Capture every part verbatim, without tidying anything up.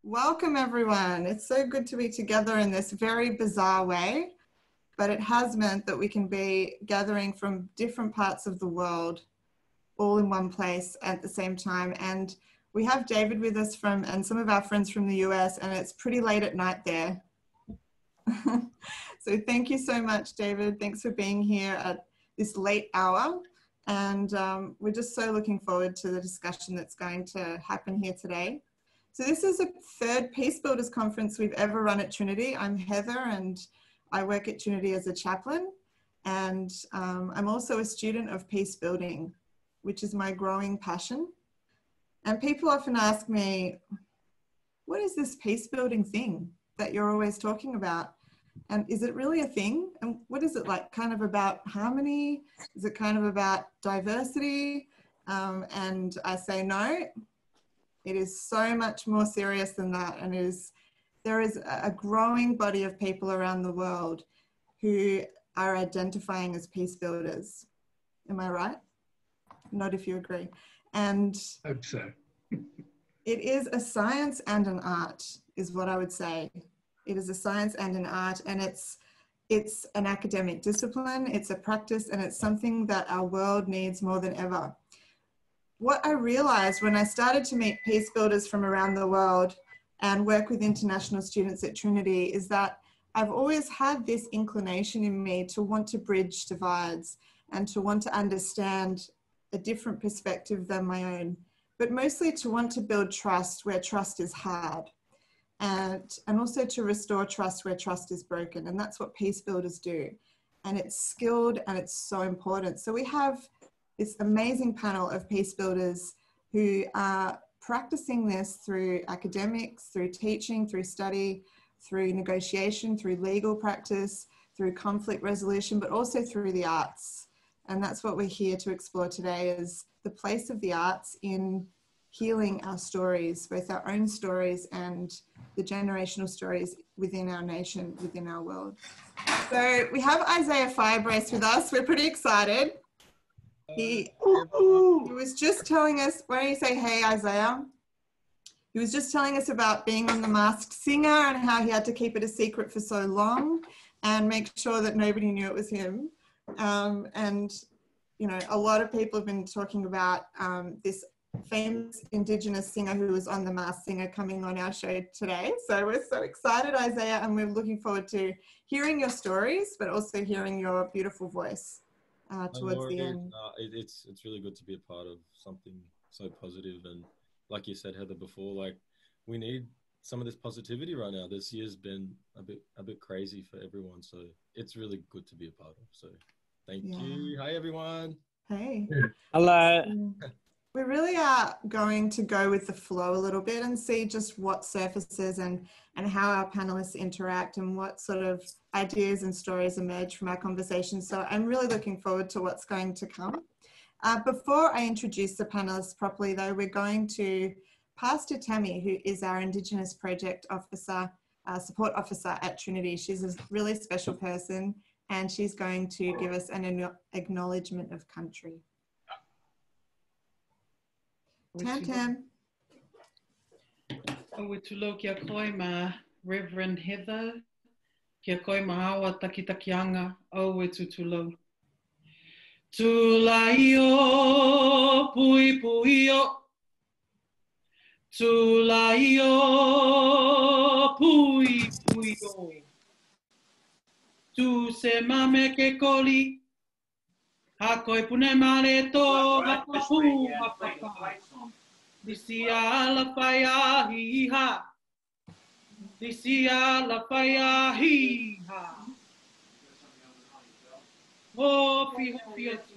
Welcome everyone. It's so good to be together in this very bizarre way, but it has meant that we can be gathering from different parts of the world all in one place at the same time. And we have David with us from, and some of our friends from the U S, and it's pretty late at night there. So thank you so much, David. Thanks for being here at this late hour. And um, we're just so looking forward to the discussion that's going to happen here today. So this is the third Peacebuilders conference we've ever run at Trinity. I'm Heather and I work at Trinity as a chaplain. And um, I'm also a student of Peacebuilding, which is my growing passion. And people often ask me, what is this Peacebuilding thing that you're always talking about? And is it really a thing? And what is it like? Kind of about harmony? Is it kind of about diversity? Um, and I say no. It is so much more serious than that, and it is, there is a growing body of people around the world who are identifying as peace builders. Am I right? Not if you agree. And I hope so. It is a science and an art, is what I would say. It is a science and an art, and it's it's an academic discipline, it's a practice, and it's something that our world needs more than ever. What I realized when I started to meet peace builders from around the world and work with international students at Trinity is that I've always had this inclination in me to want to bridge divides and to want to understand a different perspective than my own, but mostly to want to build trust where trust is hard, and, and also to restore trust where trust is broken. And that's what peace builders do. And it's skilled and it's so important. So we have this amazing panel of peace builders who are practicing this through academics, through teaching, through study, through negotiation, through legal practice, through conflict resolution, but also through the arts. And that's what we're here to explore today, is the place of the arts in healing our stories, both our own stories and the generational stories within our nation, within our world. So we have Isaiah Firebrace with us. We're pretty excited. He, he was just telling us, why don't you say hey, Isaiah? He was just telling us about being on The Masked Singer and how he had to keep it a secret for so long and make sure that nobody knew it was him. Um, and, you know, a lot of people have been talking about um, this famous Indigenous singer who was on The Masked Singer coming on our show today. So we're so excited, Isaiah, and we're looking forward to hearing your stories, but also hearing your beautiful voice. Uh, towards the end. Uh, it, it's it's really good to be a part of something so positive, and like you said, Heather, before, like we need some of this positivity right now. This year's been a bit a bit crazy for everyone, so it's really good to be a part of. So thank yeah. you. Hi everyone. Hey. Hello. We really are going to go with the flow a little bit and see just what surfaces and, and how our panelists interact and what sort of ideas and stories emerge from our conversation. So I'm really looking forward to what's going to come. Uh, before I introduce the panelists properly though, we're going to pass to Tammy, who is our Indigenous Project Officer, uh, Support Officer at Trinity. She's a really special person and she's going to give us an acknowledgement of country. Tam Tam. Awe tulo kia koe ma Reverend Heather, kia koe ma awa takitakianga, awe tutulo. Tulaio pui puio, tulaio pui puio. Tu se mame ke koli, ha koe pune male to hapa pu hapa. Disia la faya hi ha. Disia la faya hi ha. Hopi hopi atu.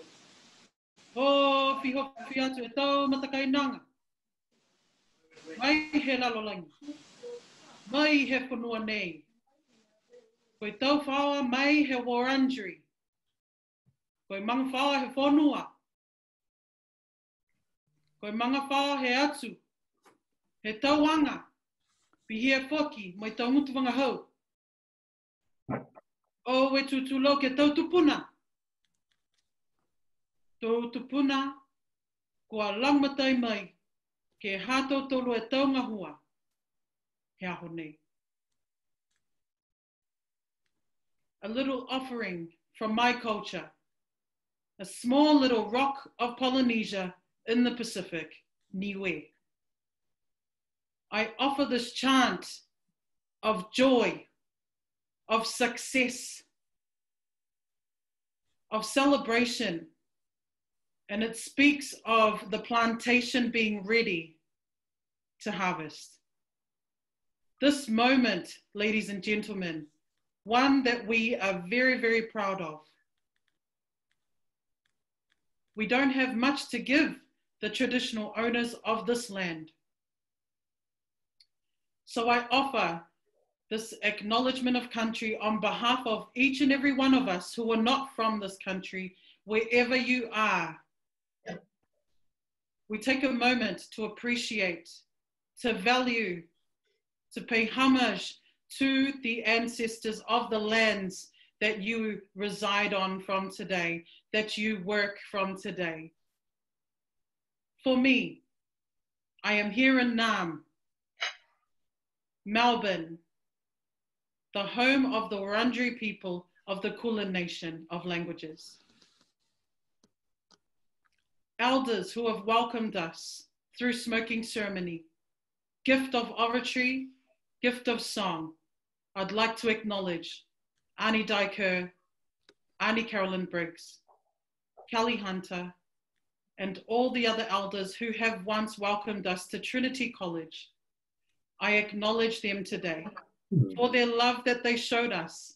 Hopi hopi atu e tau matakai nanga. Mai he lalolangi. Mai he whanua nei. Koe tau whaua mai he Wurundjeri. Koe manga whaua he whanua. Koe manga whaua he atu, he tauanga, pihia whoki, mai tau ngutu wanga hau. O we tutulo ke tau tupuna. Tau tupuna, kua langmatai mai, ke hato tolu e tau ngahua, he aho nei. A little offering from my culture, a small little rock of Polynesia in the Pacific, Niue. I offer this chant of joy, of success, of celebration, and it speaks of the plantation being ready to harvest. This moment, ladies and gentlemen, one that we are very, very proud of. We don't have much to give the traditional owners of this land. So I offer this acknowledgement of country on behalf of each and every one of us who are not from this country, wherever you are. We take a moment to appreciate, to value, to pay homage to the ancestors of the lands that you reside on from today, that you work from today. For me, I am here in Nam, Melbourne, the home of the Wurundjeri people of the Kulin Nation of languages. Elders who have welcomed us through smoking ceremony, gift of oratory, gift of song. I'd like to acknowledge Annie Dyker, Annie Carolyn Briggs, Kelly Hunter, and all the other elders who have once welcomed us to Trinity College. I acknowledge them today for their love that they showed us.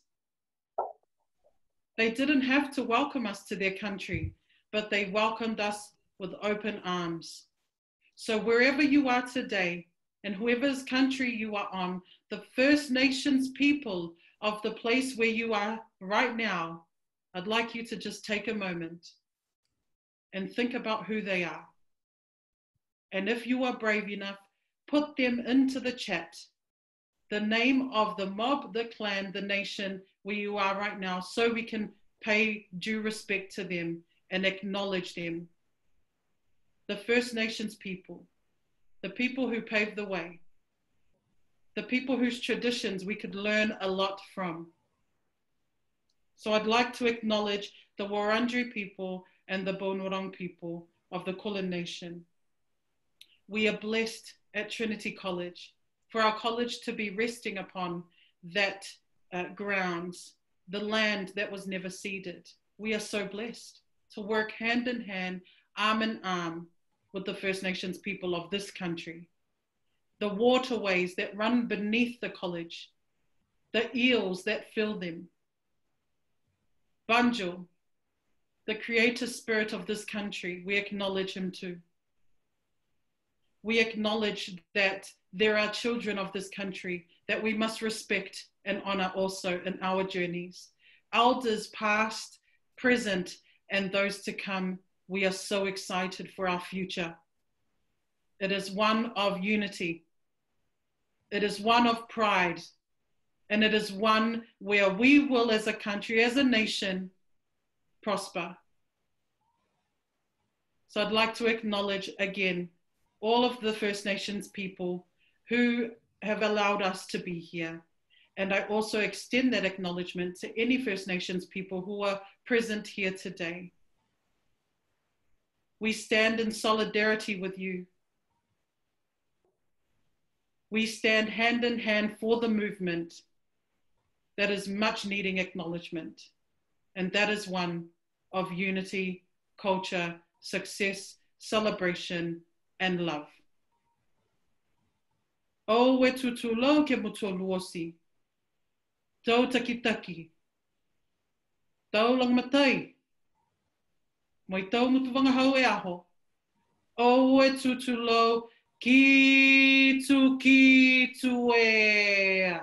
They didn't have to welcome us to their country, but they welcomed us with open arms. So wherever you are today, and whoever's country you are on, the First Nations people of the place where you are right now, I'd like you to just take a moment and think about who they are. And if you are brave enough, put them into the chat, the name of the mob, the clan, the nation where you are right now, so we can pay due respect to them and acknowledge them. The First Nations people, the people who paved the way, the people whose traditions we could learn a lot from. So I'd like to acknowledge the Wurundjeri people and the Boonwurrung people of the Kulin Nation. We are blessed at Trinity College for our college to be resting upon that uh, grounds, the land that was never ceded. We are so blessed to work hand in hand, arm in arm with the First Nations people of this country. The waterways that run beneath the college, the eels that fill them. Banjul, the creator spirit of this country, we acknowledge him too. We acknowledge that there are children of this country that we must respect and honor also in our journeys. Elders past, present, and those to come, we are so excited for our future. It is one of unity. It is one of pride. And it is one where we will, as a country, as a nation, prosper. So I'd like to acknowledge again all of the First Nations people who have allowed us to be here. And I also extend that acknowledgement to any First Nations people who are present here today. We stand in solidarity with you. We stand hand in hand for the movement that is much needing acknowledgement. And that is one of unity, culture, success, celebration, and love. O we tutulo ke mutoluosi, tau takitaki, tau langmatai, moi tau mutuwanga hau e aho, o we tutulo ki tu ki tu e.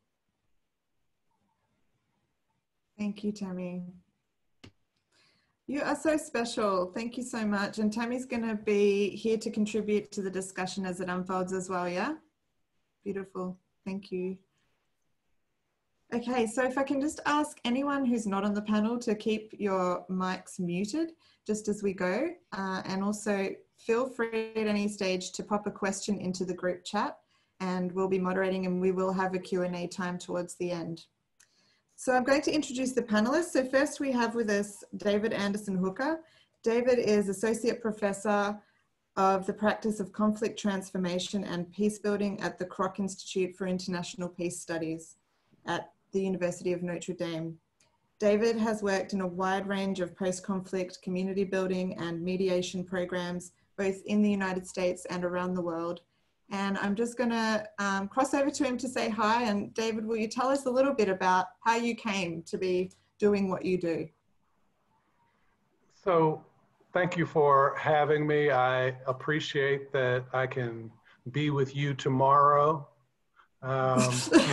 Thank you, Tammy. You are so special. Thank you so much. And Tammy's going to be here to contribute to the discussion as it unfolds as well, yeah? Beautiful. Thank you. Okay, so if I can just ask anyone who's not on the panel to keep your mics muted just as we go, uh, and also feel free at any stage to pop a question into the group chat, and we'll be moderating, and we will have a Q and A time towards the end. So I'm going to introduce the panelists. So first we have with us David Anderson Hooker. David is Associate Professor of the Practice of Conflict Transformation and Peacebuilding at the Kroc Institute for International Peace Studies at the University of Notre Dame. David has worked in a wide range of post-conflict community building and mediation programs, both in the United States and around the world. And I'm just gonna um, cross over to him to say hi. And David, will you tell us a little bit about how you came to be doing what you do? So thank you for having me. I appreciate that I can be with you tomorrow. Um,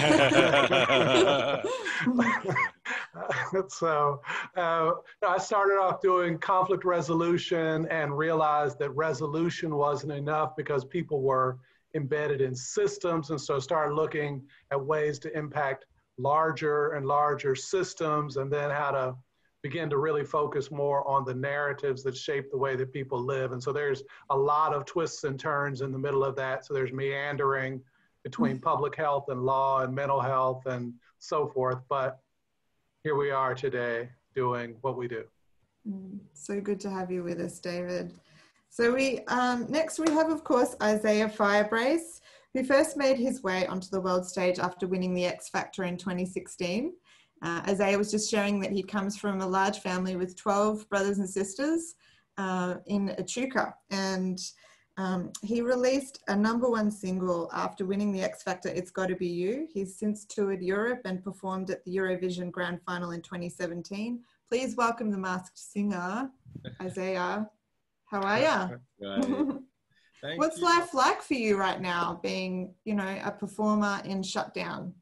so uh, I started off doing conflict resolution and realized that resolution wasn't enough because people were embedded in systems, and so started looking at ways to impact larger and larger systems, and then how to begin to really focus more on the narratives that shape the way that people live. And so there's a lot of twists and turns in the middle of that. So there's meandering between public health and law and mental health and so forth. But here we are today doing what we do. So good to have you with us, David. So we um, next we have, of course, Isaiah Firebrace, who first made his way onto the world stage after winning the X Factor in twenty sixteen. Uh, Isaiah was just sharing that he comes from a large family with twelve brothers and sisters uh, in Echuca, and Um, he released a number one single after winning the X Factor, It's Gotta Be You. He's since toured Europe and performed at the Eurovision Grand Final in twenty seventeen. Please welcome the masked singer, Isaiah. How are you? What's you. life like for you right now, being, you know, a performer in shutdown?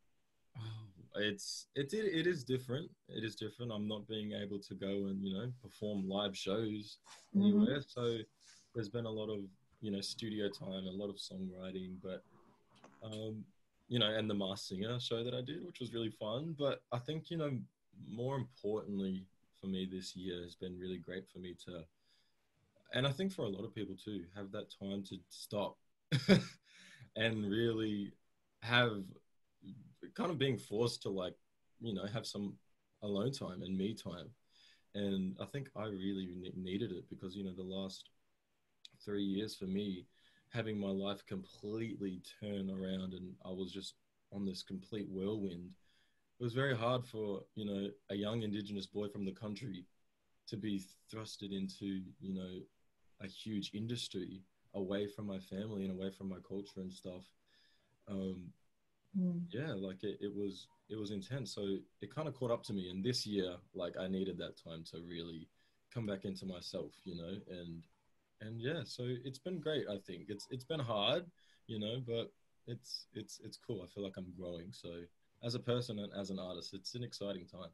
It's it, it it is different. It is different. I'm not being able to go and, you know, perform live shows anywhere. Mm-hmm. So there's been a lot of, you know, studio time, a lot of songwriting, but, um, you know, and the Masked Singer show that I did, which was really fun. But I think, you know, more importantly for me this year has been really great for me to, and I think for a lot of people too, have that time to stop and really have kind of being forced to, like, you know, have some alone time and me time. And I think I really ne- needed it because, you know, the last three years for me, having my life completely turn around and I was just on this complete whirlwind. It was very hard for, you know, a young Indigenous boy from the country to be thrusted into, you know, a huge industry away from my family and away from my culture and stuff. Um, mm. Yeah, like it, it was, it was intense. So it kind of caught up to me. And this year, like I needed that time to really come back into myself, you know, and And yeah, so it's been great. I think it's it's been hard, you know, but it's it's it's cool. I feel like I'm growing. So as a person and as an artist, it's an exciting time.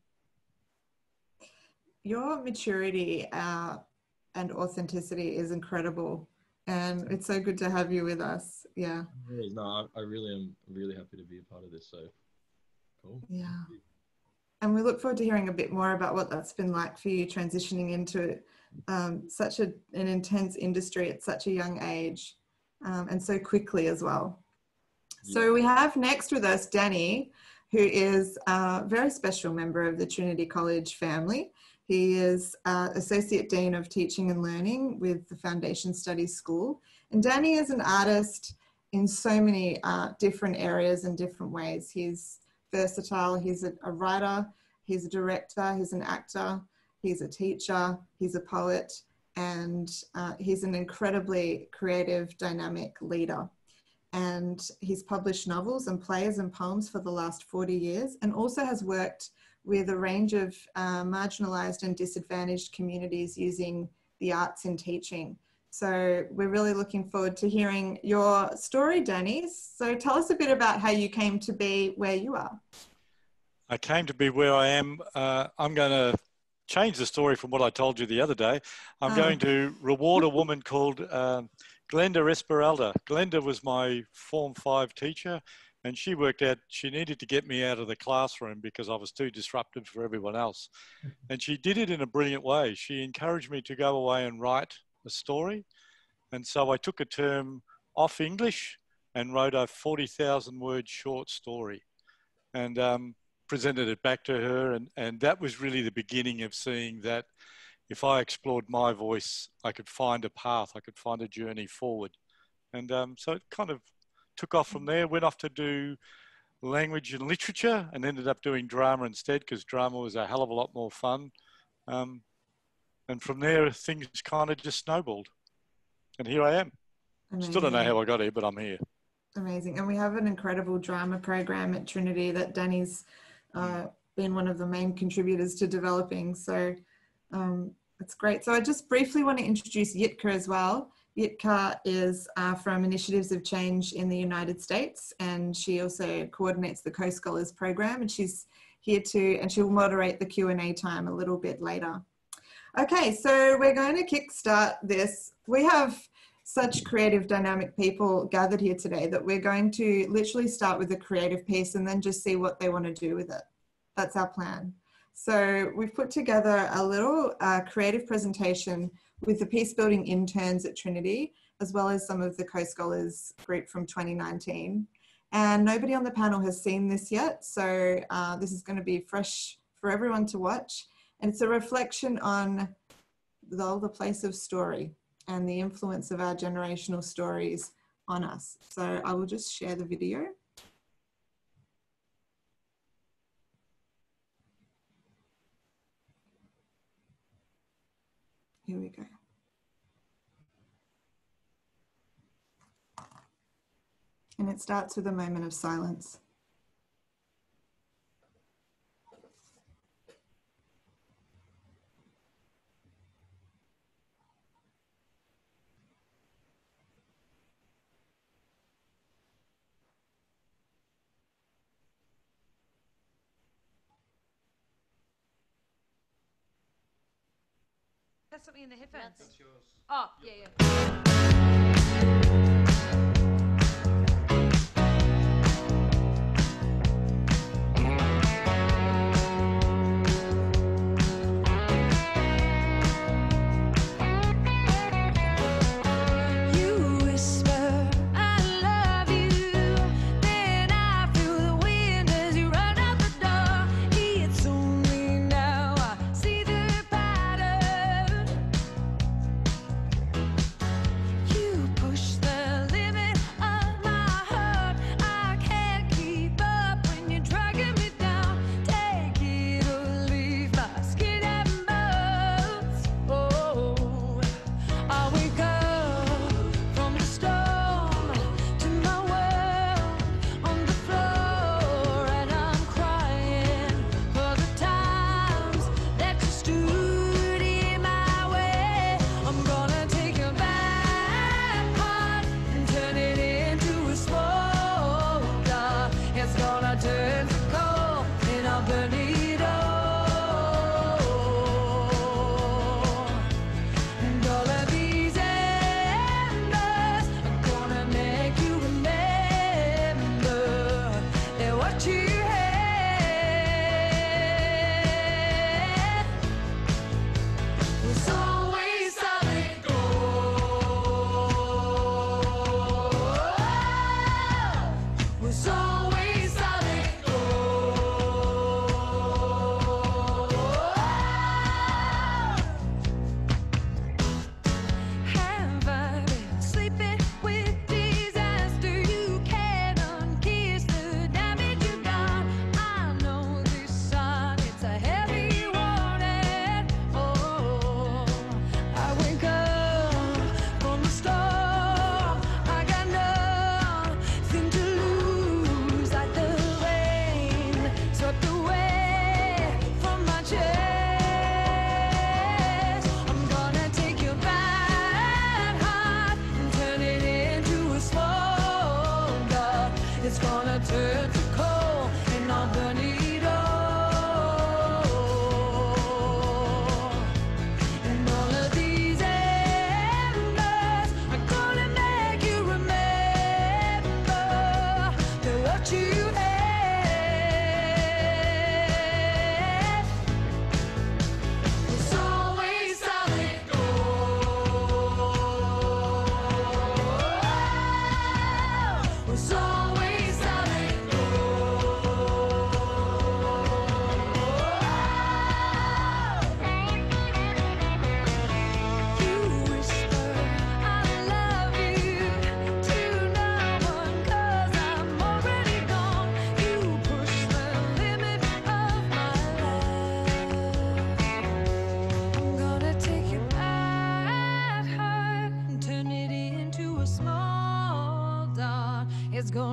Your maturity uh, and authenticity is incredible, and it's so good to have you with us. Yeah. No, I, I really am really happy to be a part of this. So cool. Yeah. And we look forward to hearing a bit more about what that's been like for you transitioning into um, such a, an intense industry at such a young age, um, and so quickly as well. Yeah. So we have next with us Danny, who is a very special member of the Trinity College family. He is uh, Associate Dean of Teaching and Learning with the Foundation Studies School. And Danny is an artist in so many uh, different areas and different ways. He's versatile. He's a, a writer, he's a director, he's an actor, he's a teacher, he's a poet, and uh, he's an incredibly creative, dynamic leader. And he's published novels and plays and poems for the last forty years, and also has worked with a range of uh, marginalized and disadvantaged communities using the arts in teaching. So we're really looking forward to hearing your story, Danny. So tell us a bit about how you came to be where you are. I came to be where I am. Uh, I'm going to change the story from what I told you the other day. I'm oh. going to reward a woman called um, Glenda Esperalda. Glenda was my Form five teacher, and she worked out she needed to get me out of the classroom because I was too disruptive for everyone else. And she did it in a brilliant way. She encouraged me to go away and write a story. And so I took a term off English and wrote a forty thousand word short story and um, presented it back to her. And, and that was really the beginning of seeing that if I explored my voice, I could find a path, I could find a journey forward. And um, so it kind of took off from there, went off to do language and literature and ended up doing drama instead because drama was a hell of a lot more fun. Um, and from there, things kind of just snowballed. And here I am. Amazing. Still don't know how I got here, but I'm here. Amazing. And we have an incredible drama program at Trinity that Danny's uh, been one of the main contributors to developing. So um, it's great. So I just briefly want to introduce Yitka as well. Yitka is uh, from Initiatives of Change in the United States, and she also coordinates the Co-Scholars program, and she's here too, and she'll moderate the Q and A time a little bit later. Okay, so we're going to kickstart this. We have such creative, dynamic people gathered here today that we're going to literally start with a creative piece and then just see what they want to do with it. That's our plan. So we've put together a little uh, creative presentation with the Peacebuilding interns at Trinity, as well as some of the Co-Scholars group from twenty nineteen. And nobody on the panel has seen this yet, so uh, this is going to be fresh for everyone to watch. And it's a reflection on the, the place of story and the influence of our generational stories on us. So I will just share the video. Here we go. And it starts with a moment of silence. That's something in the headphones. That's yours. Oh, yeah, yeah.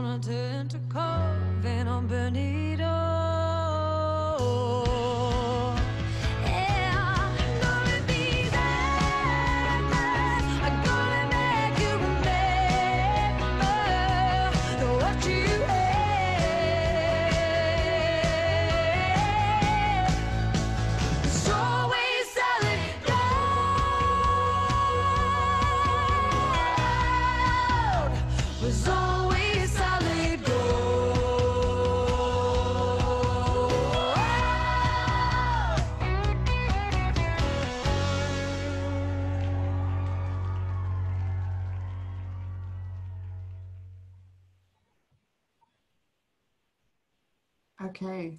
gonna turn to cold and I'll burn it all. Okay.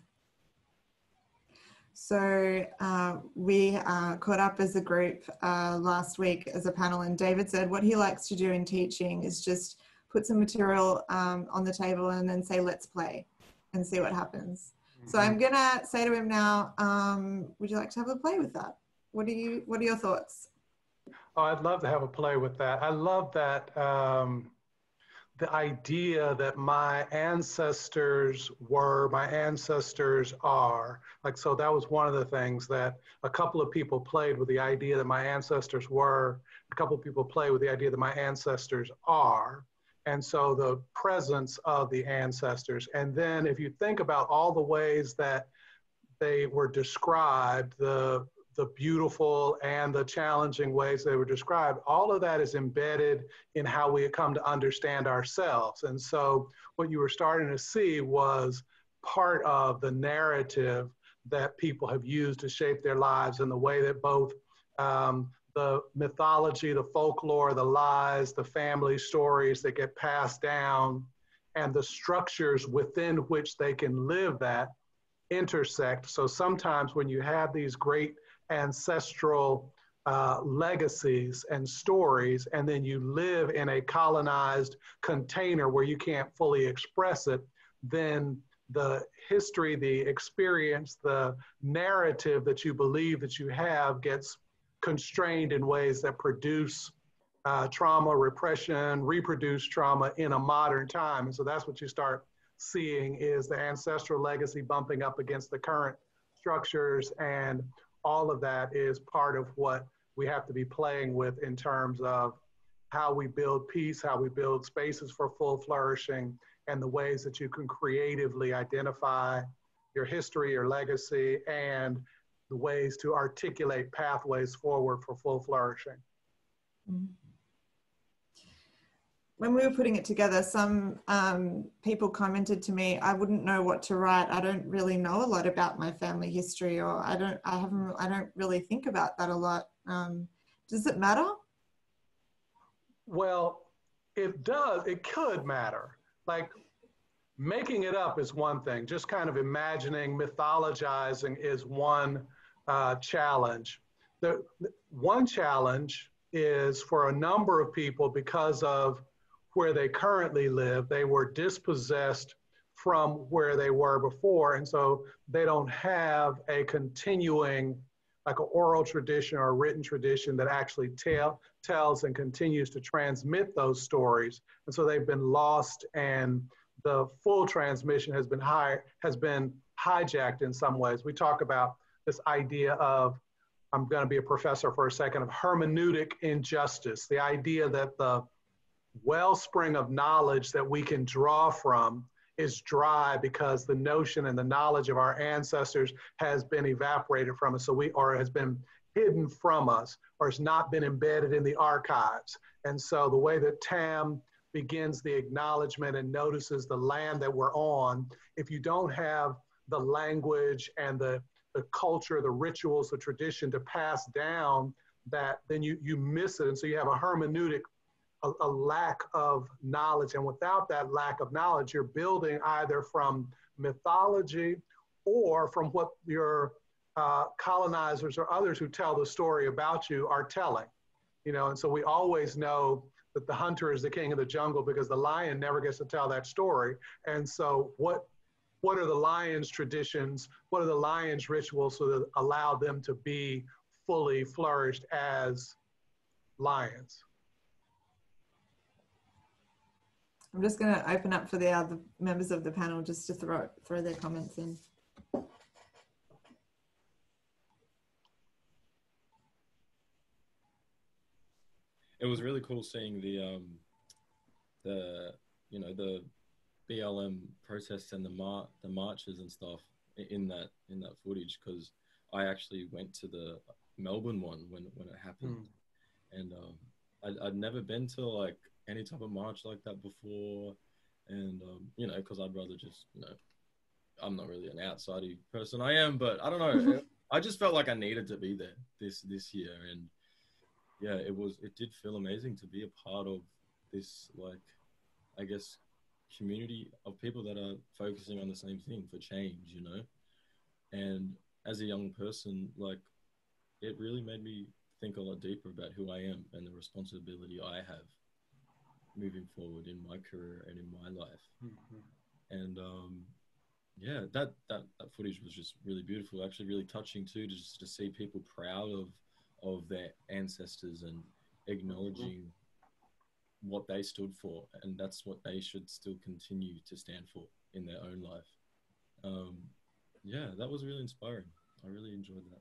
So uh, we uh, caught up as a group uh, last week as a panel, and David said what he likes to do in teaching is just put some material um, on the table and then say, let's play and see what happens. Mm-hmm. So I'm gonna say to him now, um, would you like to have a play with that? What do you, what are your thoughts? Oh, I'd love to have a play with that. I love that, um, the idea that my ancestors were, my ancestors are. Like, so that was one of the things that a couple of people played with, the idea that my ancestors were, a couple of people played with the idea that my ancestors are. And so the presence of the ancestors. And then if you think about all the ways that they were described, the the beautiful and the challenging ways they were described, all of that is embedded in how we come to understand ourselves. And so what you were starting to see was part of the narrative that people have used to shape their lives, and the way that both um, the mythology, the folklore, the lies, the family stories that get passed down, and the structures within which they can live that intersect. So sometimes when you have these great ancestral uh, legacies and stories, and then you live in a colonized container where you can't fully express it, then the history, the experience, the narrative that you believe that you have gets constrained in ways that produce uh, trauma, repression, reproduce trauma in a modern time. And so that's what you start seeing, is the ancestral legacy bumping up against the current structures, and all of that is part of what we have to be playing with in terms of how we build peace, how we build spaces for full flourishing, and the ways that you can creatively identify your history, your legacy, and the ways to articulate pathways forward for full flourishing. Mm-hmm. When we were putting it together, some um, people commented to me, I wouldn't know what to write. I don't really know a lot about my family history, or I don't, I haven't, I don't really think about that a lot. Um, does it matter? Well, it does, it could matter. Like, making it up is one thing. Just kind of imagining, mythologizing is one uh, challenge. The, one challenge is for a number of people, because of where they currently live, they were dispossessed from where they were before. And so they don't have a continuing, like an oral tradition or a written tradition that actually tell, tells and continues to transmit those stories. And so they've been lost, and the full transmission has been high, has been hijacked in some ways. We talk about this idea of, I'm going to be a professor for a second, of hermeneutic injustice, the idea that the wellspring of knowledge that we can draw from is dry because the notion and the knowledge of our ancestors has been evaporated from us, so we, or has been hidden from us, or has not been embedded in the archives. And so the way that Tam begins the acknowledgement and notices the land that we're on, if you don't have the language and the, the culture, the rituals, the tradition to pass down that, then you, you miss it. And so you have a hermeneutic, a, a lack of knowledge. And without that lack of knowledge, you're building either from mythology or from what your uh, colonizers or others who tell the story about you are telling. You know, and so we always know that the hunter is the king of the jungle because the lion never gets to tell that story. And so what, what are the lion's traditions? What are the lion's rituals so that allow them to be fully flourished as lions? I'm just going to open up for the other members of the panel just to throw throw their comments in. It was really cool seeing the um, the you know the B L M protests and the mar the marches and stuff in that in that footage, because I actually went to the Melbourne one when when it happened, mm. and um, I'd, I'd never been to like any type of march like that before, and um, you know, because I'd rather just you know, I'm not really an outsidey person. I am, but I don't know. I just felt like I needed to be there this this year, and yeah, it was it did feel amazing to be a part of this, like, I guess, community of people that are focusing on the same thing for change, you know. And as a young person, like, it really made me think a lot deeper about who I am and the responsibility I have moving forward in my career and in my life. Mm-hmm. And um, yeah, that, that that footage was just really beautiful, actually really touching too, to just to see people proud of of their ancestors and acknowledging mm-hmm. what they stood for, and that's what they should still continue to stand for in their own life. Um, yeah, that was really inspiring. I really enjoyed that.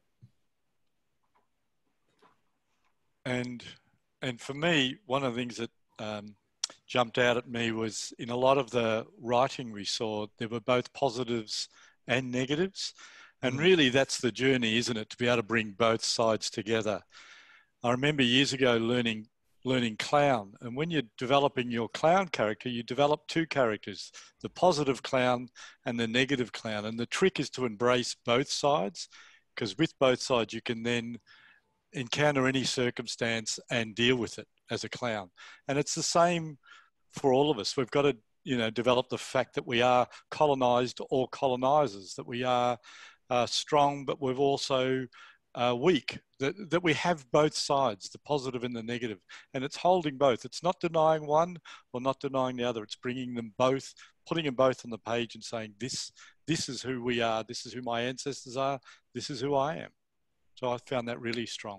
And and for me, one of the things that um, jumped out at me was in a lot of the writing we saw, there were both positives and negatives. And really that's the journey, isn't it? To be able to bring both sides together. I remember years ago learning learning clown. And when you're developing your clown character, you develop two characters, the positive clown and the negative clown. And the trick is to embrace both sides, because with both sides, you can then encounter any circumstance and deal with it as a clown. And it's the same for all of us. We've got to, you know, develop the fact that we are colonized or colonizers, that we are uh, strong, but we've also uh, weak, that, that we have both sides, the positive and the negative. And it's holding both. It's not denying one or not denying the other. It's bringing them both, putting them both on the page and saying, this, this is who we are. This is who my ancestors are. This is who I am. So I found that really strong.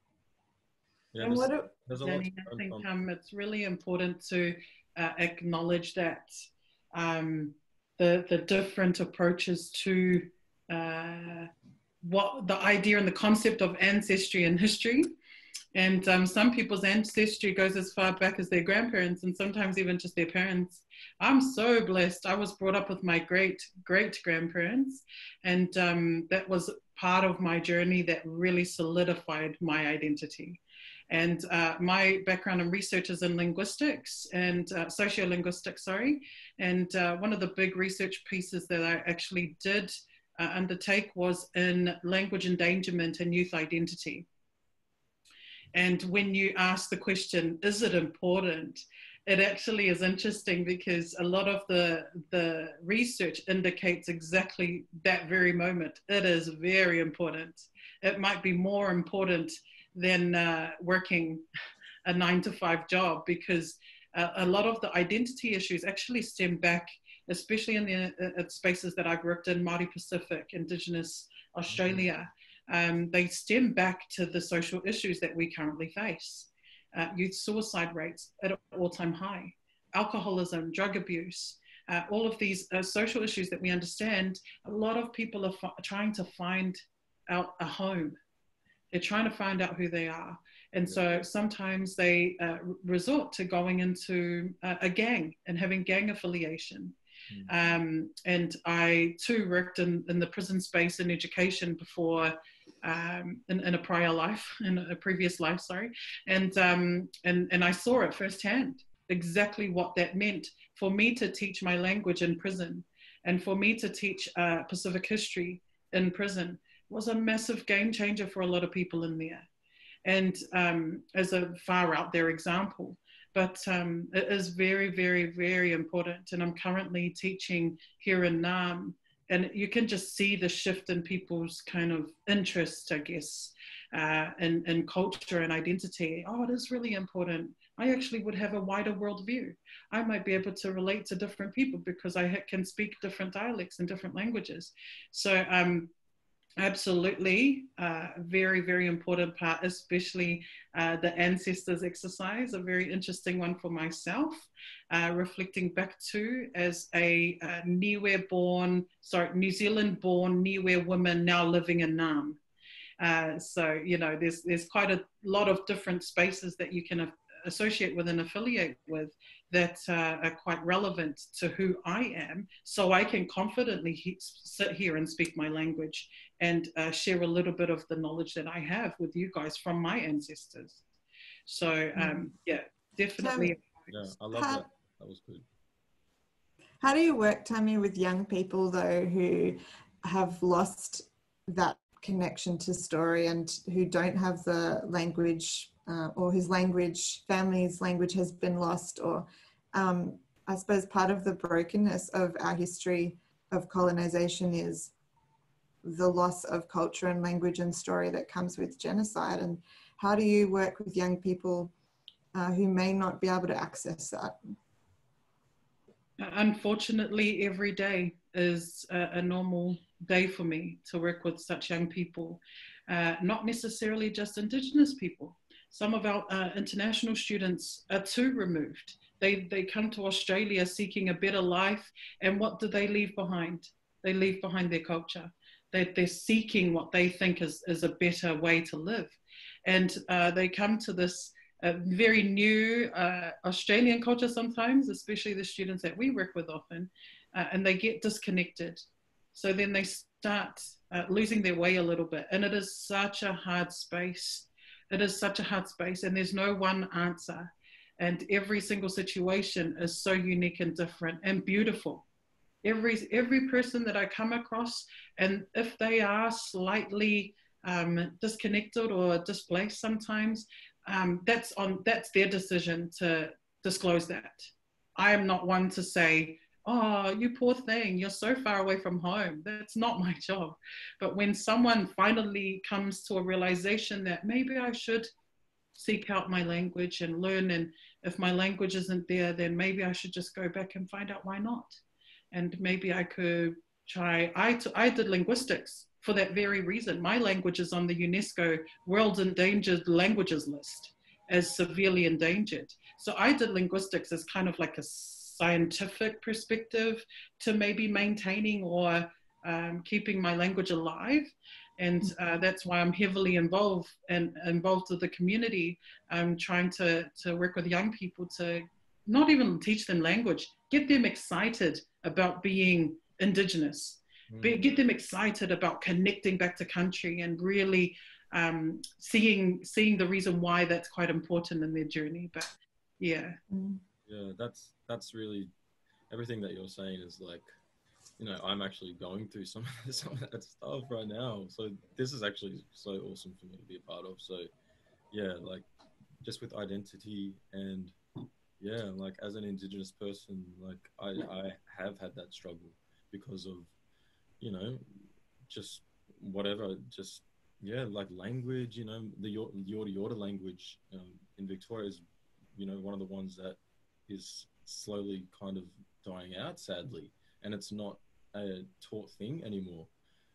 Yeah, and there's, what it, there's a Danny, lot I think um, it's really important to uh, acknowledge that um, the, the different approaches to uh, what the idea and the concept of ancestry and history. And um, some people's ancestry goes as far back as their grandparents, and sometimes even just their parents. I'm so blessed. I was brought up with my great, great grandparents, and um, that was part of my journey that really solidified my identity. And uh, my background in research is in linguistics and uh, sociolinguistics, sorry. And uh, one of the big research pieces that I actually did uh, undertake was in language endangerment and youth identity. And when you ask the question, is it important? It actually is interesting, because a lot of the, the research indicates exactly that very moment. It is very important. It might be more important than uh, working a nine to five job, because uh, a lot of the identity issues actually stem back, especially in the uh, spaces that I've worked in, Māori Pacific, Indigenous Australia. Um, they stem back to the social issues that we currently face. Uh, youth suicide rates at an all-time high, alcoholism, drug abuse, uh, all of these uh, social issues that we understand. A lot of people are trying to find out a home. They're trying to find out who they are. And so sometimes they uh, resort to going into uh, a gang and having gang affiliation. Mm-hmm. Um, and I too worked in, in the prison space in education before, um, in, in a prior life, in a previous life, sorry. And, um, and, and I saw it firsthand, exactly what that meant for me to teach my language in prison, and for me to teach uh, Pacific history in prison was a massive game changer for a lot of people in there. And um, as a far out there example, but um, it is very, very, very important. And I'm currently teaching here in Nam, and you can just see the shift in people's kind of interest, I guess, uh, in, in culture and identity. Oh, it is really important. I actually would have a wider worldview. I might be able to relate to different people because I can speak different dialects and different languages. So um, Absolutely. Uh, very, very important part, especially uh, the ancestors exercise, a very interesting one for myself, uh, reflecting back to as a uh, Niue born, sorry, New Zealand born Niue woman now living in Nam. Uh, so, you know, there's, there's quite a lot of different spaces that you can associate with and affiliate with that uh, are quite relevant to who I am, so I can confidently he sit here and speak my language and uh, share a little bit of the knowledge that I have with you guys from my ancestors. So um, yeah, definitely. Yeah, I love how, that. That was good. How do you work, Tammy, with young people though who have lost that connection to story and who don't have the language uh, or whose language, family's language has been lost, or um, I suppose part of the brokenness of our history of colonization is the loss of culture and language and story that comes with genocide. And how do you work with young people uh, who may not be able to access that? Unfortunately, every day is a, a normal day for me to work with such young people, uh, not necessarily just Indigenous people. Some of our uh, international students are too removed. They, they come to Australia seeking a better life, and what do they leave behind? They leave behind their culture. They, they're seeking what they think is, is a better way to live. And uh, they come to this a very new uh, Australian culture sometimes, especially the students that we work with often, uh, and they get disconnected. So then they start uh, losing their way a little bit. And it is such a hard space. It is such a hard space, and there's no one answer. And every single situation is so unique and different and beautiful. Every, every person that I come across, and if they are slightly um, disconnected or displaced sometimes, Um, that's on that's their decision to disclose that. I am not one to say, oh, you poor thing, you're so far away from home. That's not my job. But when someone finally comes to a realization that maybe I should seek out my language and learn, and if my language isn't there, then maybe I should just go back and find out why not. And maybe I could try, I, I did linguistics for that very reason. My language is on the UNESCO World Endangered Languages list as severely endangered. So I did linguistics as kind of like a scientific perspective to maybe maintaining or um, keeping my language alive. And uh, that's why I'm heavily involved and involved with the community, um, trying to, to work with young people to not even teach them language, get them excited about being Indigenous, mm. get them excited about connecting back to country and really um, seeing seeing the reason why that's quite important in their journey. But yeah. Yeah, that's that's really, everything that you're saying is like, you know, I'm actually going through some of, some of that stuff right now. So this is actually so awesome for me to be a part of. So yeah, like just with identity and yeah, like as an Indigenous person, like I, I have had that struggle because of, you know, just whatever, just, yeah, like language, you know, the Yorta Yorta language um, in Victoria is, you know, one of the ones that is slowly kind of dying out, sadly. And it's not a taught thing anymore.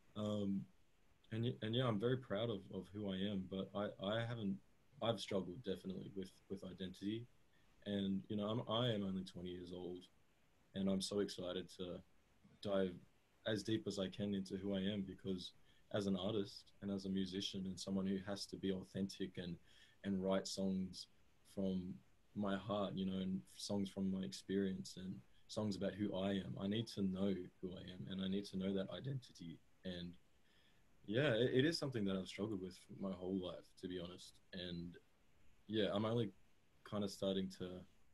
Um, and, and yeah, I'm very proud of, of who I am, but I, I haven't, I've struggled definitely with, with identity. And, you know, I'm, I am only twenty years old, and I'm so excited to dive as deep as I can into who I am, because as an artist and as a musician and someone who has to be authentic and, and write songs from my heart, you know, and songs from my experience and songs about who I am, I need to know who I am, and I need to know that identity. And yeah, it, it is something that I've struggled with my whole life, to be honest. And yeah, I'm only kind of starting to,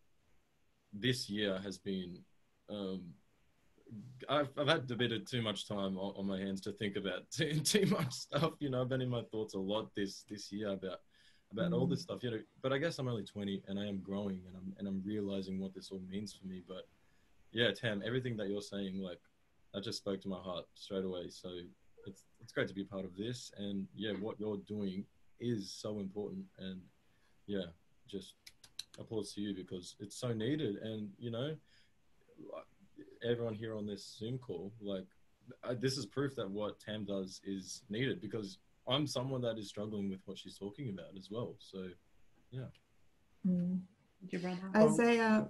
this year has been, um, I've, I've had a bit of too much time on, on my hands to think about too, too much stuff, you know. I've been in my thoughts a lot this, this year about, about mm. all this stuff, you know, but I guess I'm only twenty and I am growing, and I'm, and I'm realizing what this all means for me. But yeah, Tam, everything that you're saying, like, that just spoke to my heart straight away. So it's, it's great to be part of this. And yeah, what you're doing is so important. And yeah, just applause to you, because it's so needed. And, you know, everyone here on this Zoom call, like, uh, this is proof that what Tam does is needed, because I'm someone that is struggling with what she's talking about as well. So, yeah. Mm. Thank you, brother. Isaiah,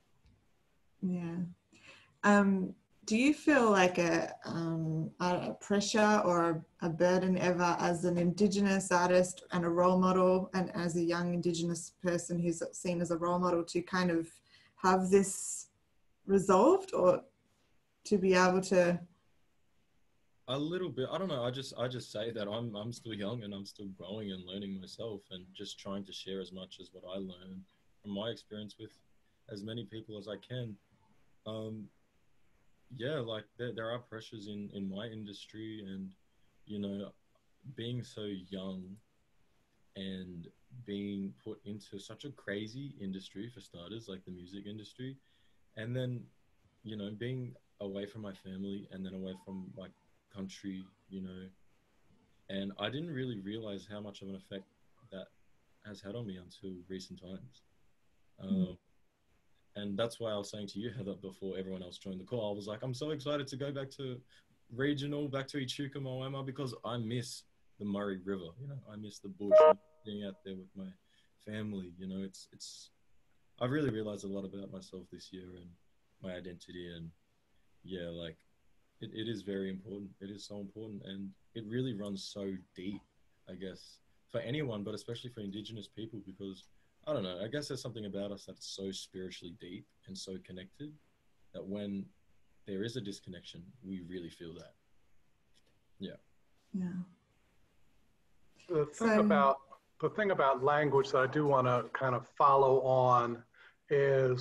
yeah. Um, do you feel like a, um, a pressure or a burden ever as an Indigenous artist and a role model, and as a young Indigenous person who's seen as a role model, to kind of have this resolved, or to be able to? A little bit. I don't know. I just I just say that I'm I'm still young and I'm still growing and learning myself, and just trying to share as much as what I learn from my experience with as many people as I can. Um, yeah, like there there are pressures in in my industry, and you know, being so young and being put into such a crazy industry, for starters, like the music industry, and then you know, being away from my family and then away from my country, you know, and I didn't really realize how much of an effect that has had on me until recent times. Um, mm. And that's why I was saying to you, Heather, before everyone else joined the call, I was like, I'm so excited to go back to regional, back to Echuca, Moama, because I miss the Murray River, you know, I miss the bush, being out there with my family, you know, it's, it's, I've really realized a lot about myself this year and my identity, and yeah, like, It, it is very important. It is so important, and it really runs so deep, I guess, for anyone, but especially for Indigenous people, because, I don't know, I guess there's something about us that's so spiritually deep and so connected that when there is a disconnection, we really feel that. Yeah. Yeah. The thing so, about the thing about language that I do want to kind of follow on is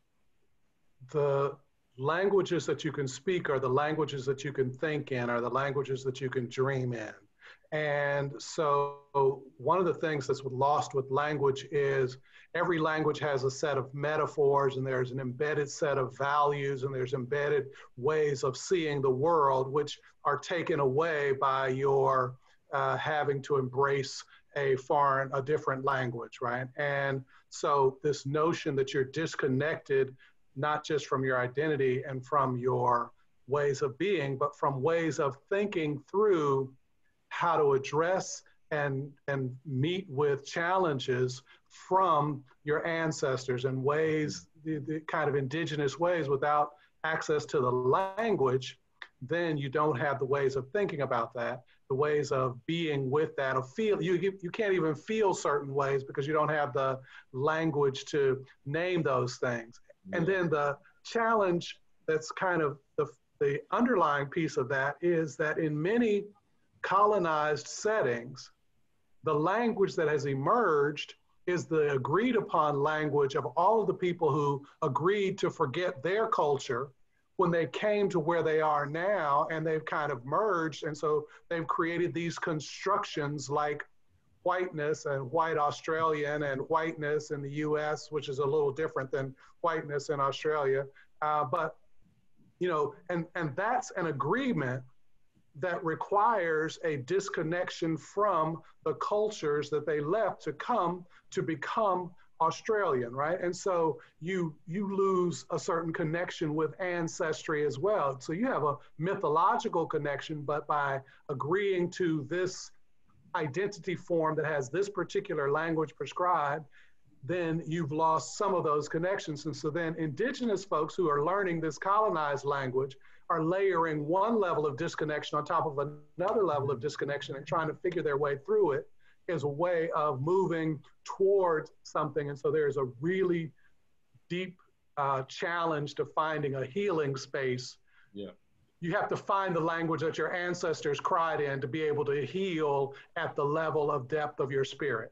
the languages that you can speak are the languages that you can think in, are the languages that you can dream in. And so one of the things that's lost with language is every language has a set of metaphors, and there's an embedded set of values, and there's embedded ways of seeing the world, which are taken away by your uh, having to embrace a foreign, a different language, right? And so this notion that you're disconnected, not just from your identity and from your ways of being, but from ways of thinking through how to address and, and meet with challenges from your ancestors and ways, the, the kind of Indigenous ways, without access to the language, then you don't have the ways of thinking about that, the ways of being with that, of feel, you, you can't even feel certain ways because you don't have the language to name those things. And then the challenge that's kind of the, the underlying piece of that is that in many colonized settings, the language that has emerged is the agreed upon language of all of the people who agreed to forget their culture when they came to where they are now, and they've kind of merged. And so they've created these constructions like whiteness and white Australian and whiteness in the U S, which is a little different than whiteness in Australia. Uh, but, you know, and, and that's an agreement that requires a disconnection from the cultures that they left to come to become Australian, right? And so you, you lose a certain connection with ancestry as well. So you have a mythological connection, but by agreeing to this identity form that has this particular language prescribed, then you've lost some of those connections. And so then Indigenous folks who are learning this colonized language are layering one level of disconnection on top of another level of disconnection and trying to figure their way through it as a way of moving towards something. And so there's a really deep uh, challenge to finding a healing space. Yeah. You have to find the language that your ancestors cried in to be able to heal at the level of depth of your spirit.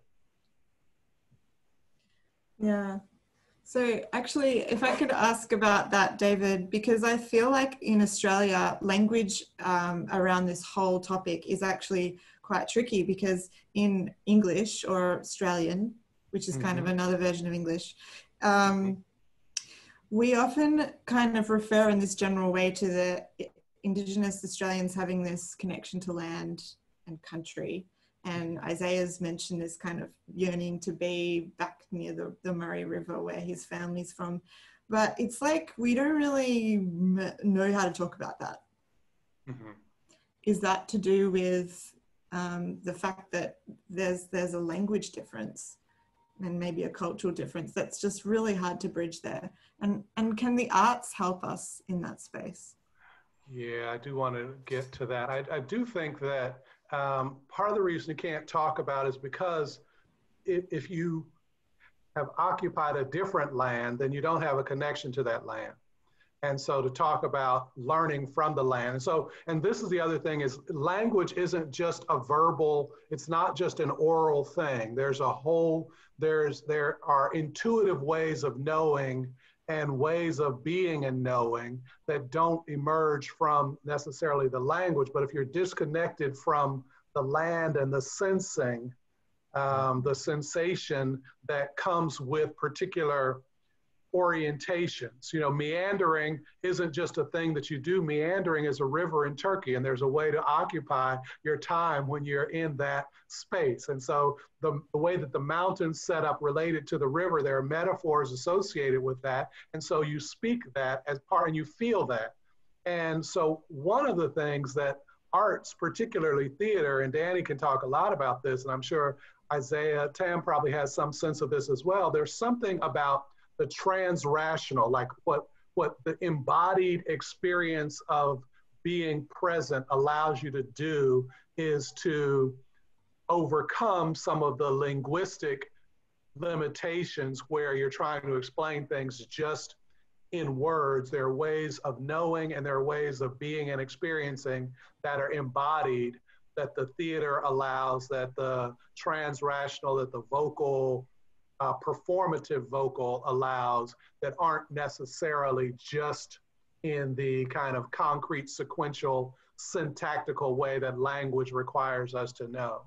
Yeah. So actually, if I could ask about that, David, because I feel like in Australia, language um, around this whole topic is actually quite tricky, because in English, or Australian, which is mm-hmm. kind of another version of English, um, we often kind of refer in this general way to the Indigenous Australians having this connection to land and country. And Isaiah's mentioned this kind of yearning to be back near the, the Murray River where his family's from. But it's like we don't really know how to talk about that. Mm-hmm. Is that to do with um, the fact that there's there's a language difference and maybe a cultural difference that's just really hard to bridge there? And and can the arts help us in that space? Yeah, I do want to get to that. I, I do think that um, part of the reason you can't talk about it is because if, if you have occupied a different land, then you don't have a connection to that land. And so to talk about learning from the land. And so, and this is the other thing is language isn't just a verbal, it's not just an oral thing. There's a whole, there's, there are intuitive ways of knowing and ways of being and knowing that don't emerge from necessarily the language. But if you're disconnected from the land and the sensing, um, the sensation that comes with particular orientations. You know, meandering isn't just a thing that you do. Meandering is a river in Turkey, and there's a way to occupy your time when you're in that space. And so the, the way that the mountains set up related to the river, there are metaphors associated with that. And so you speak that as part, and you feel that. And so one of the things that arts, particularly theater, and Danny can talk a lot about this, and I'm sure Isaiah, Tam probably has some sense of this as well. There's something about the transrational, like what, what the embodied experience of being present allows you to do is to overcome some of the linguistic limitations where you're trying to explain things just in words. There are ways of knowing and there are ways of being and experiencing that are embodied, that the theater allows, that the transrational, that the vocal, Uh, performative vocal allows, that aren't necessarily just in the kind of concrete, sequential, syntactical way that language requires us to know.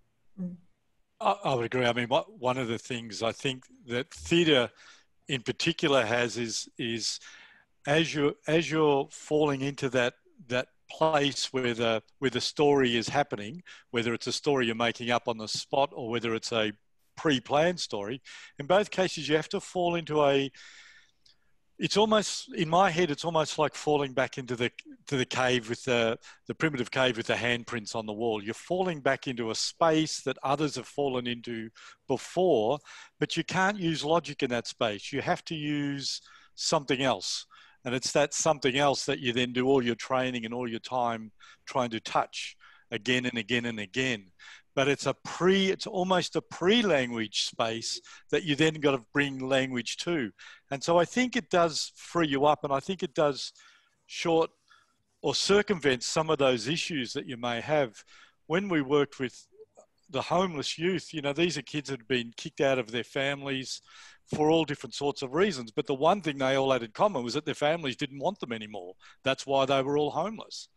I, I would agree. I mean, what, one of the things I think that theatre in particular has is is as you as you're falling into that that place where the where the story is happening, whether it's a story you're making up on the spot or whether it's a pre-planned story, in both cases you have to fall into a, it's almost, in my head, it's almost like falling back into the to the cave with the, the primitive cave with the handprints on the wall. You're falling back into a space that others have fallen into before, but you can't use logic in that space. You have to use something else. And it's that something else that you then do all your training and all your time trying to touch again and again and again. But it's a pre, it's almost a pre-language space that you then got to bring language to. And so I think it does free you up, and I think it does short or circumvent some of those issues that you may have. When we worked with the homeless youth, you know, these are kids that had been kicked out of their families for all different sorts of reasons. But the one thing they all had in common was that their families didn't want them anymore. That's why they were all homeless.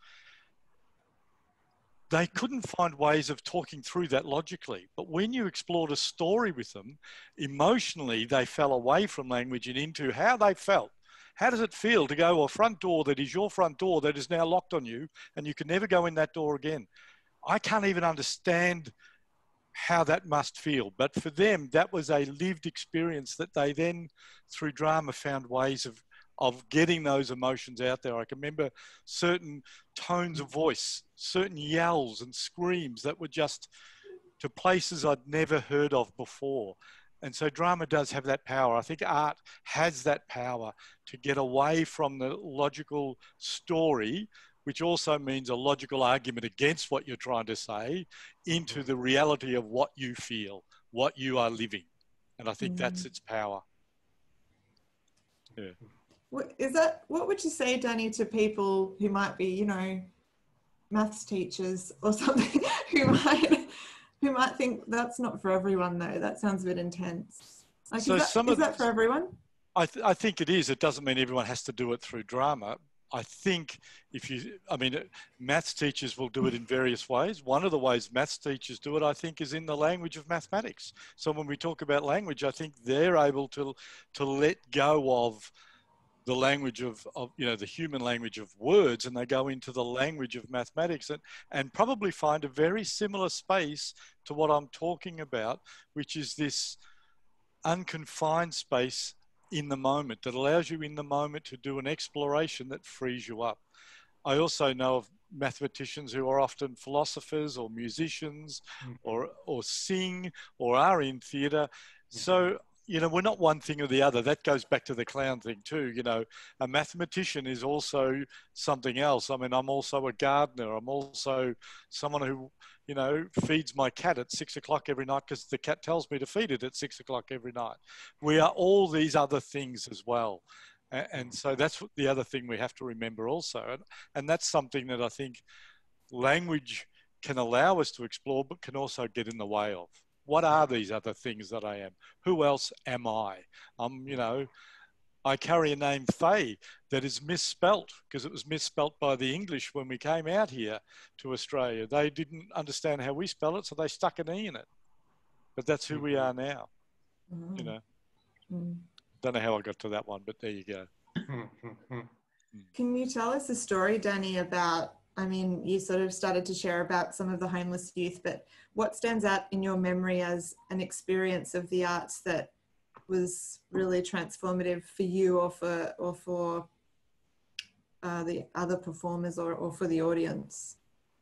They couldn't find ways of talking through that logically. But when you explored a story with them, emotionally, they fell away from language and into how they felt. How does it feel to go to a front door that is your front door that is now locked on you and you can never go in that door again? I can't even understand how that must feel. But for them, that was a lived experience that they then, through drama, found ways of of getting those emotions out there. I can remember certain tones of voice, certain yells and screams that were just to places I'd never heard of before. And so drama does have that power. I think art has that power to get away from the logical story, which also means a logical argument against what you're trying to say, into the reality of what you feel, what you are living. And I think mm. that's its power. Yeah. Is that, what would you say, Danny, to people who might be, you know, maths teachers or something, who might who might think that's not for everyone though? That sounds a bit intense. Like, so is that, some is of that for everyone? I, th I think it is. It doesn't mean everyone has to do it through drama. I think if you, I mean, maths teachers will do it in various ways. One of the ways maths teachers do it, I think, is in the language of mathematics. So when we talk about language, I think they're able to, to let go of the language of, of, you know, the human language of words, and they go into the language of mathematics and, and probably find a very similar space to what I'm talking about, which is this unconfined space in the moment that allows you in the moment to do an exploration that frees you up. I also know of mathematicians who are often philosophers or musicians Mm-hmm. or, or sing or are in theatre. So, you know, we're not one thing or the other. That goes back to the clown thing too. You know, a mathematician is also something else. I mean, I'm also a gardener. I'm also someone who, you know, feeds my cat at six o'clock every night because the cat tells me to feed it at six o'clock every night. We are all these other things as well. And so that's the other thing we have to remember also. And, and that's something that I think language can allow us to explore, but can also get in the way of. What are these other things that I am? Who else am I? Um, you know, I carry a name Faye that is misspelt because it was misspelt by the English when we came out here to Australia. They didn't understand how we spell it, so they stuck an E in it. But that's who we are now, Mm. you know. Mm. Don't know how I got to that one, but there you go. Can you tell us a story, Danny, about, I mean, you sort of started to share about some of the homeless youth, but what stands out in your memory as an experience of the arts that was really transformative for you or for, or for uh, the other performers or, or for the audience?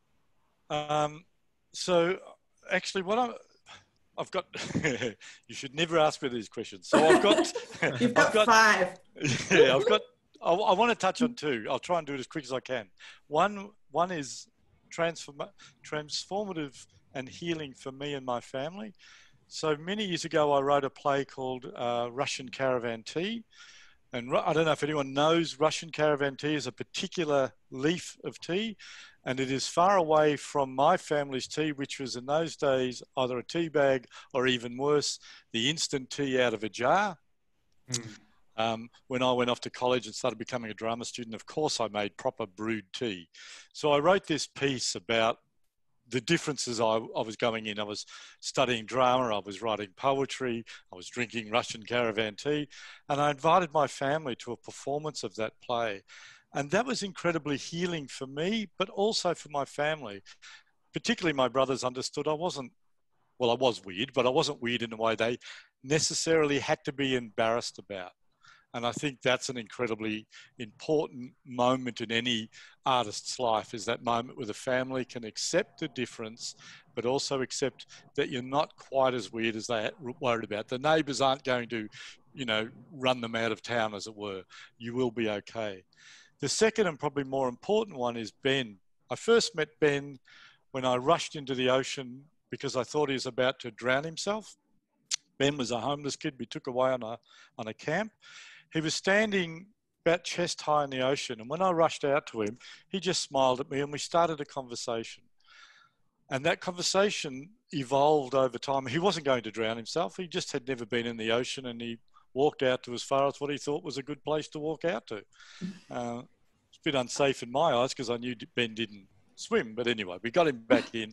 Um, so actually what I, I've got, you should never ask me these questions. So I've got, You've got, I've got five. Yeah, I've got, I, I want to touch on two. I'll try and do it as quick as I can. One, one is transform, transformative and healing for me and my family. So many years ago, I wrote a play called uh, Russian Caravan Tea. And I don't know if anyone knows, Russian Caravan Tea is a particular leaf of tea, and it is far away from my family's tea, which was in those days either a tea bag or even worse, the instant tea out of a jar. Mm. Um, when I went off to college and started becoming a drama student, of course, I made proper brewed tea. So I wrote this piece about the differences I, I was going in. I was studying drama, I was writing poetry, I was drinking Russian Caravan tea, and I invited my family to a performance of that play. And that was incredibly healing for me, but also for my family. Particularly my brothers understood I wasn't, well, I was weird, but I wasn't weird in a way they necessarily had to be embarrassed about. And I think that's an incredibly important moment in any artist's life, is that moment where the family can accept the difference, but also accept that you're not quite as weird as they worried about. The neighbours aren't going to, you know, run them out of town, as it were. You will be okay. The second and probably more important one is Ben. I first met Ben when I rushed into the ocean because I thought he was about to drown himself. Ben was a homeless kid we took away on a, on a camp. He was standing about chest high in the ocean, and when I rushed out to him, he just smiled at me and we started a conversation. And that conversation evolved over time. He wasn't going to drown himself. He just had never been in the ocean, and he walked out to as far as what he thought was a good place to walk out to. Uh, it's a bit unsafe in my eyes because I knew Ben didn't swim. But anyway, we got him back in.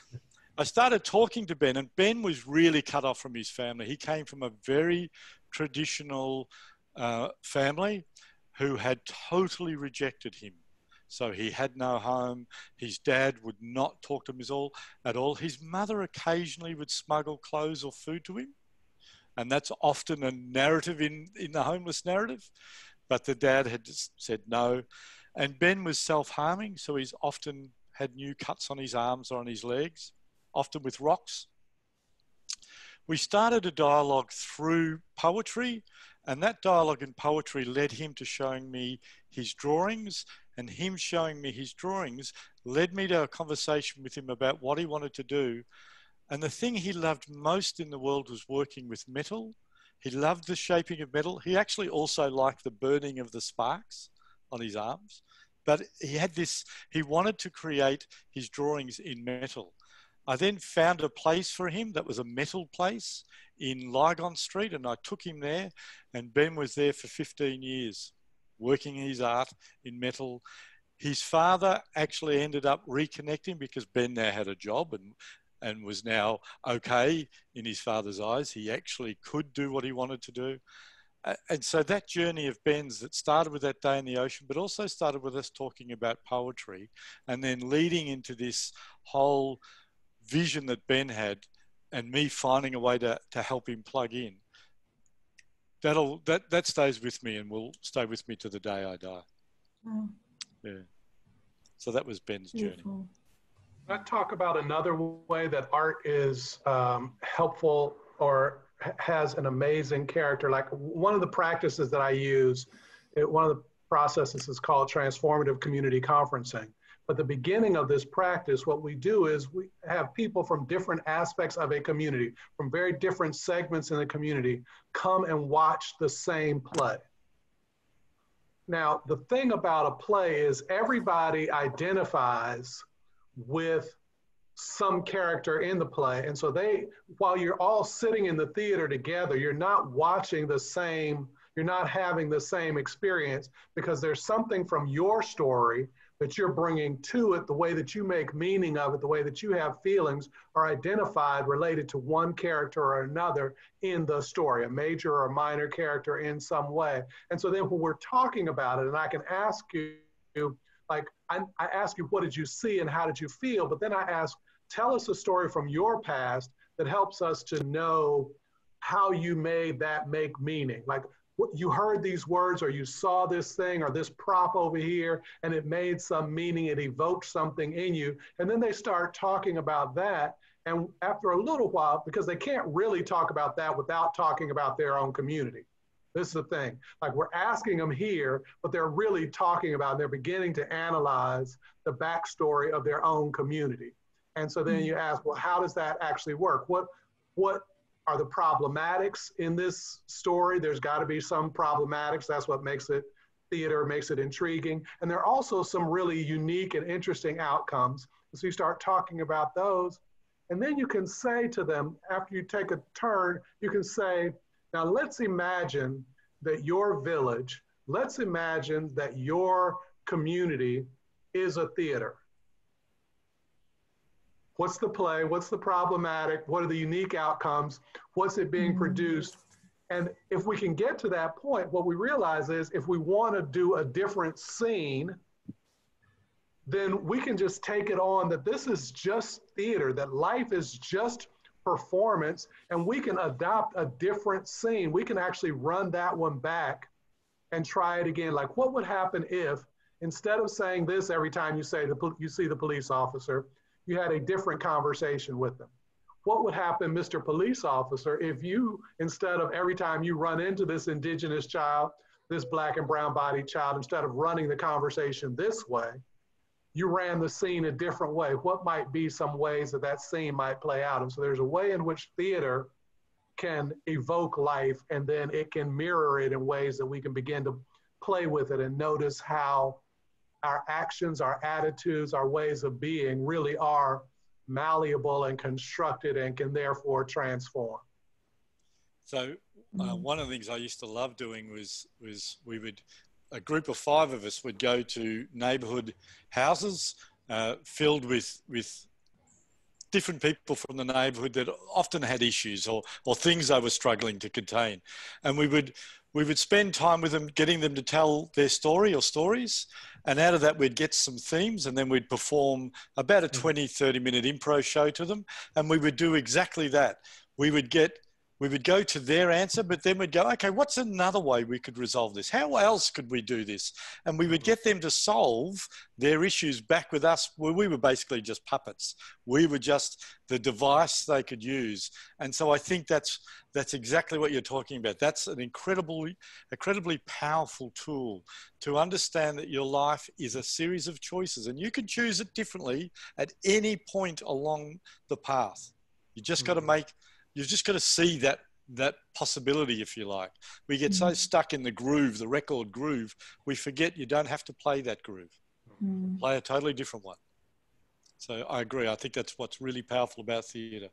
I started talking to Ben, and Ben was really cut off from his family. He came from a very traditional uh, family who had totally rejected him. So he had no home. His dad would not talk to him at all. At all. His mother occasionally would smuggle clothes or food to him. And that's often a narrative in, in the homeless narrative. But the dad had just said no. And Ben was self-harming, so he's often had new cuts on his arms or on his legs, often with rocks. We started a dialogue through poetry, and that dialogue in poetry led him to showing me his drawings, and him showing me his drawings led me to a conversation with him about what he wanted to do. And the thing he loved most in the world was working with metal. He loved the shaping of metal. He actually also liked the burning of the sparks on his arms. But he had this, he wanted to create his drawings in metal. I then found a place for him that was a metal place in Lygon Street, and I took him there, and Ben was there for fifteen years, working his art in metal. His father actually ended up reconnecting because Ben now had a job and, and was now okay in his father's eyes. He actually could do what he wanted to do. And so that journey of Ben's that started with that day in the ocean, but also started with us talking about poetry, and then leading into this whole vision that Ben had and me finding a way to, to help him plug in. That'll, that, that stays with me and will stay with me to the day I die. Oh. Yeah. So that was Ben's journey. Beautiful. Let's talk about another way that art is um, helpful or has an amazing character. Like one of the practices that I use, it, one of the processes is called transformative community conferencing. But the beginning of this practice, what we do is we have people from different aspects of a community, from very different segments in the community, come and watch the same play. Now, the thing about a play is everybody identifies with some character in the play. And so they, while you're all sitting in the theater together, you're not watching the same, you're not having the same experience because there's something from your story that you're bringing to it, the way that you make meaning of it, the way that you have feelings are identified related to one character or another in the story, a major or a minor character in some way. And so then when we're talking about it, and I can ask you, like, I, I ask you, what did you see and how did you feel? But then I ask, tell us a story from your past that helps us to know how you made that make meaning. Like, you heard these words or you saw this thing or this prop over here and it made some meaning, it evoked something in you. And then they start talking about that. And after a little while, because they can't really talk about that without talking about their own community. This is the thing, like we're asking them here, but they're really talking about, they're beginning to analyze the backstory of their own community. And so then you ask, well, how does that actually work? What, what are the problematics in this story? There's got to be some problematics. That's what makes it theater, makes it intriguing. And there are also some really unique and interesting outcomes. So you start talking about those. And then you can say to them, after you take a turn, you can say, now let's imagine that your village, let's imagine that your community is a theater. What's the play? What's the problematic? What are the unique outcomes? What's it being produced? And if we can get to that point, what we realize is if we want to do a different scene, then we can just take it on that this is just theater, that life is just performance, and we can adopt a different scene. We can actually run that one back and try it again. Like, what would happen if instead of saying this every time you say the, you see the police officer, you had a different conversation with them? What would happen, Mister Police Officer, if you, instead of every time you run into this Indigenous child, this Black and brown bodied child, instead of running the conversation this way, you ran the scene a different way? What might be some ways that that scene might play out? And so there's a way in which theater can evoke life, and then it can mirror it in ways that we can begin to play with it and notice how our actions, our attitudes, our ways of being really are malleable and constructed and can therefore transform. So uh, one of the things I used to love doing was, was we would, a group of five of us would go to neighbourhood houses uh, filled with, with different people from the neighbourhood that often had issues or, or things they were struggling to contain. And we would, we would spend time with them, getting them to tell their story or stories. And out of that, we'd get some themes, and then we'd perform about a twenty, thirty minute improv show to them. And we would do exactly that. We would get, we would go to their answer, but then we'd go, okay, what's another way we could resolve this? How else could we do this? And we would get them to solve their issues back with us, where we were basically just puppets. We were just the device they could use. And so I think that's, that's exactly what you're talking about. That's an incredibly, incredibly powerful tool to understand that your life is a series of choices, and you can choose it differently at any point along the path. You just got to make, you've just got to see that, that possibility, if you like. We get so stuck in the groove, the record groove, we forget you don't have to play that groove. Mm. Play a totally different one. So I agree. I think that's what's really powerful about theatre.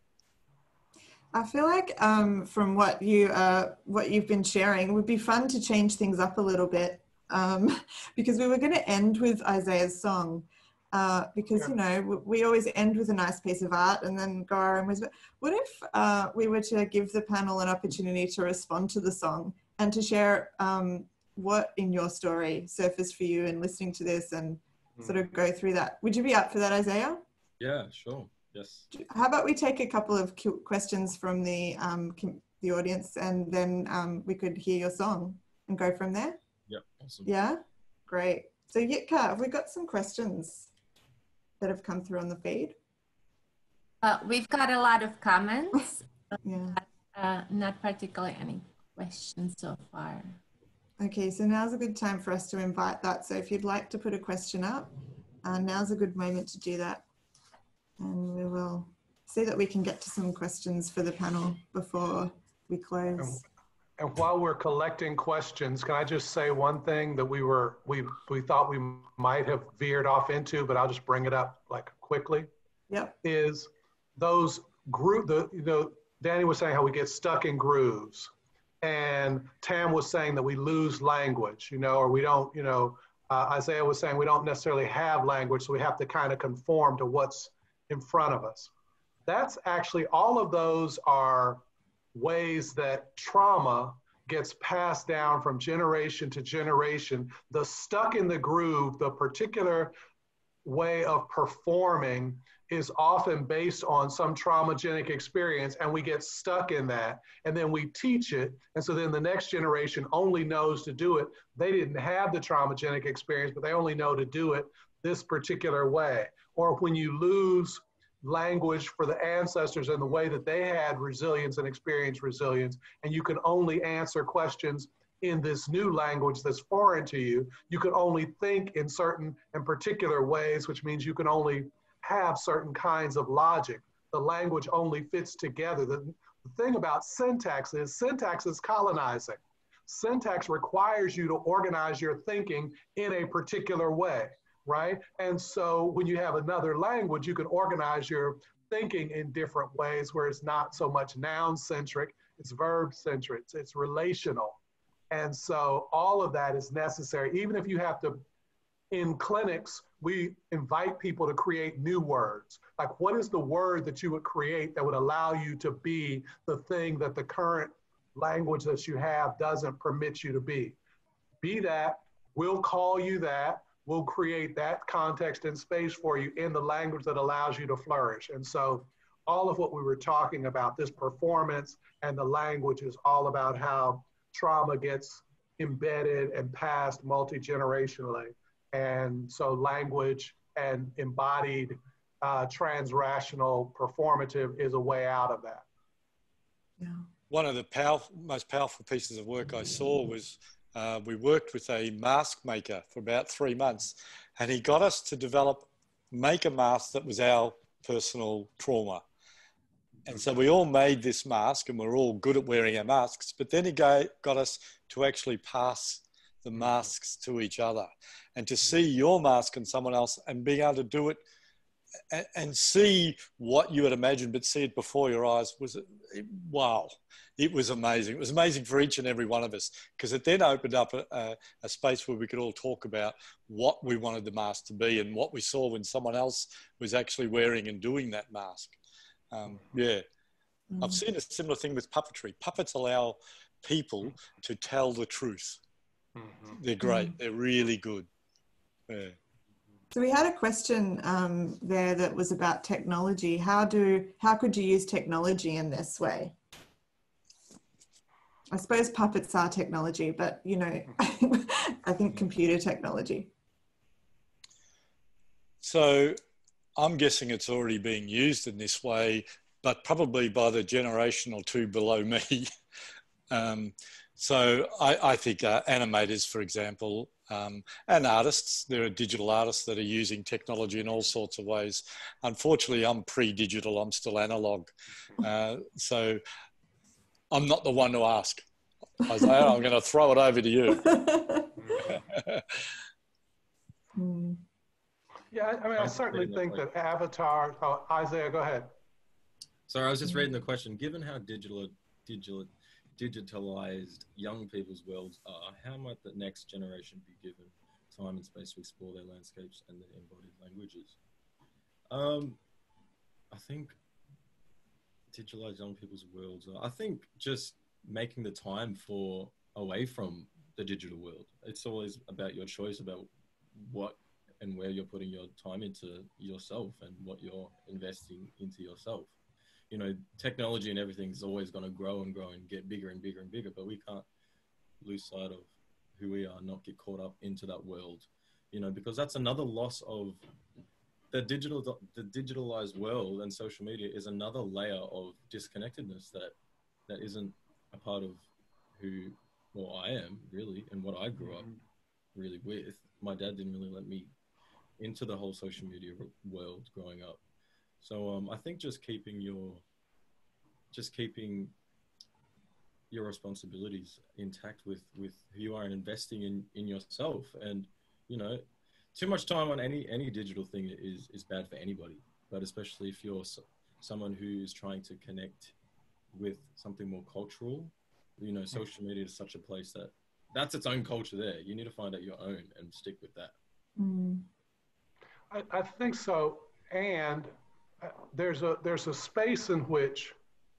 I feel like um, from what, you, uh, what you've been sharing, it would be fun to change things up a little bit um, because we were going to end with Isaiah's song. Uh, because, you know, we, we always end with a nice piece of art and then go our own ways. But what if uh, we were to give the panel an opportunity to respond to the song and to share um, what in your story surfaced for you in listening to this and mm. sort of go through that? Would you be up for that, Isaiah? Yeah, sure. Yes. How about we take a couple of questions from the, um, the audience, and then um, we could hear your song and go from there? Yep, awesome. Yeah, great. So Yitka, have we got some questions? that have come through on the feed? Uh, we've got a lot of comments, Yeah. but uh, not particularly any questions so far. Okay, so now's a good time for us to invite that. So if you'd like to put a question up, uh, now's a good moment to do that. And we will see that we can get to some questions for the panel before we close. And, and while we're collecting questions, can I just say one thing that we were, we, we thought we might have veered off into, but I'll just bring it up like quickly. Yep. Is those group, the, you know, Danny was saying how we get stuck in grooves. And Tam was saying that we lose language, you know, or we don't, you know, uh, Isaiah was saying we don't necessarily have language, so we have to kind of conform to what's in front of us. That's actually, all of those are ways that trauma gets passed down from generation to generation. The stuck in the groove, the particular way of performing is often based on some traumagenic experience, and we get stuck in that, and then we teach it, and so then the next generation only knows to do it. They didn't have the traumagenic experience, but they only know to do it this particular way. Or when you lose language for the ancestors and the way that they had resilience and experienced resilience, and you can only answer questions in this new language that's foreign to you, you can only think in certain and particular ways, which means you can only have certain kinds of logic. The language only fits together. The, the thing about syntax is syntax is colonizing. Syntax requires you to organize your thinking in a particular way, right? And so when you have another language, you can organize your thinking in different ways where it's not so much noun-centric, it's verb-centric, it's, it's relational. And so all of that is necessary. Even if you have to, in clinics, we invite people to create new words. Like, what is the word that you would create that would allow you to be the thing that the current language that you have doesn't permit you to be? Be that, we'll call you that, we'll create that context and space for you in the language that allows you to flourish. And so all of what we were talking about, this performance and the language, is all about how trauma gets embedded and passed multi-generationally. And so language and embodied uh, transrational performative is a way out of that. Yeah. One of the powerful, most powerful pieces of work I saw was uh, we worked with a mask maker for about three months, and he got us to develop, make a mask that was our personal trauma. And so we all made this mask, and we're all good at wearing our masks, but then he got us to actually pass the masks to each other, and to see your mask and someone else and being able to do it and, and see what you had imagined, but see it before your eyes was, wow, it was amazing. It was amazing for each and every one of us, because it then opened up a, a, a space where we could all talk about what we wanted the mask to be and what we saw when someone else was actually wearing and doing that mask. Um, yeah. Mm. I've seen a similar thing with puppetry. Puppets allow people to tell the truth. Mm-hmm. They're great. Mm. They're really good. Yeah. So we had a question um, there that was about technology. How do how could you use technology in this way? I suppose puppets are technology, but you know, I think computer technology. So I'm guessing it's already being used in this way, but probably by the generation or two below me. um, So I, I think uh, animators, for example, um, and artists, there are digital artists that are using technology in all sorts of ways. Unfortunately, I'm pre-digital, I'm still analog. Uh, so I'm not the one to ask. Isaiah, I'm going to throw it over to you. Yeah, I mean, I certainly think that avatar, oh, Isaiah, go ahead. Sorry, I was just reading the question. Given how digital, digital, digitalized young people's worlds are, how might the next generation be given time and space to explore their landscapes and their embodied languages? Um, I think digitalized young people's worlds are, I think just making the time for away from the digital world. It's always about your choice about what and where you're putting your time into yourself and what you're investing into yourself. You know, technology and everything is always going to grow and grow and get bigger and bigger and bigger, but we can't lose sight of who we are, not get caught up into that world, you know, because that's another loss of the digital, the digitalized world and social media is another layer of disconnectedness that that isn't a part of who, well, I am really, and what I grew up really with. My dad didn't really let me into the whole social media world growing up. So um, I think just keeping your, just keeping your responsibilities intact with, with who you are and investing in, in yourself. And, you know, too much time on any, any digital thing is, is bad for anybody, but especially if you're so, someone who's trying to connect with something more cultural, you know, social media is such a place that that's its own culture there. You need to find out your own and stick with that. Mm. I, I think so. And there's a, there's a space in which,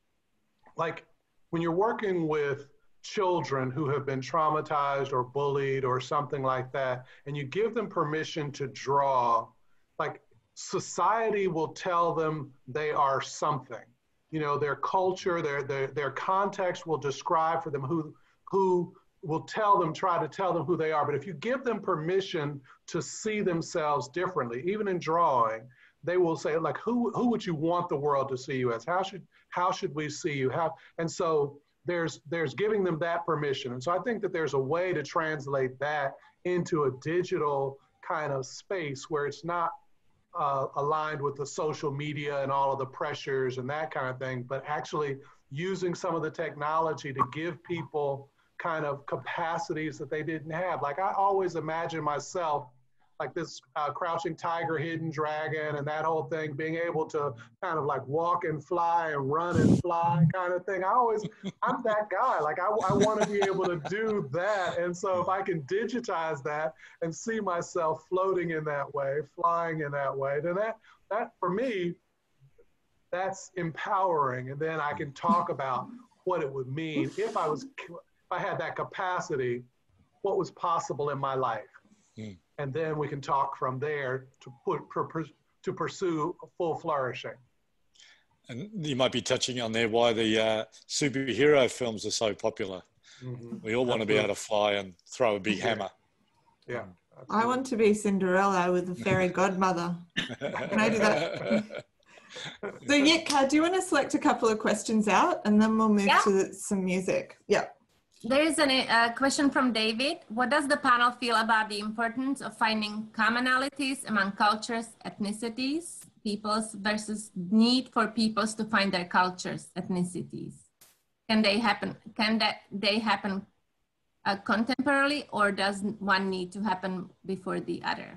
like, when you're working with children who have been traumatized or bullied or something like that, and you give them permission to draw, like, society will tell them they are something. You know, their culture, their, their, their context will describe for them who, who will tell them, try to tell them who they are. But if you give them permission to see themselves differently, even in drawing, they will say, like, who, who would you want the world to see you as? How should, how should we see you? How, and so there's, there's giving them that permission. And so I think that there's a way to translate that into a digital kind of space where it's not uh, aligned with the social media and all of the pressures and that kind of thing, but actually using some of the technology to give people kind of capacities that they didn't have. Like, I always imagine myself like this uh, crouching tiger, hidden dragon, and that whole thing, being able to kind of like walk and fly and run and fly kind of thing. I always, I'm that guy. Like, I, I want to be able to do that. And so if I can digitize that and see myself floating in that way, flying in that way, then that, that for me, that's empowering. And then I can talk about what it would mean if I was, if I had that capacity, what was possible in my life. Mm. And then we can talk from there to put per, to pursue full flourishing. And you might be touching on there why the uh, superhero films are so popular. Mm-hmm. We all want Absolutely. to be able to fly and throw a big yeah. hammer. Yeah. Absolutely. I want to be Cinderella with a fairy godmother. Can I do that? So Yitka, do you want to select a couple of questions out and then we'll move yeah. to some music? Yeah. There is a uh, question from David. What does the panel feel about the importance of finding commonalities among cultures, ethnicities, peoples versus need for peoples to find their cultures, ethnicities? Can they happen? Can that they happen uh, contemporarily, or does one need to happen before the other?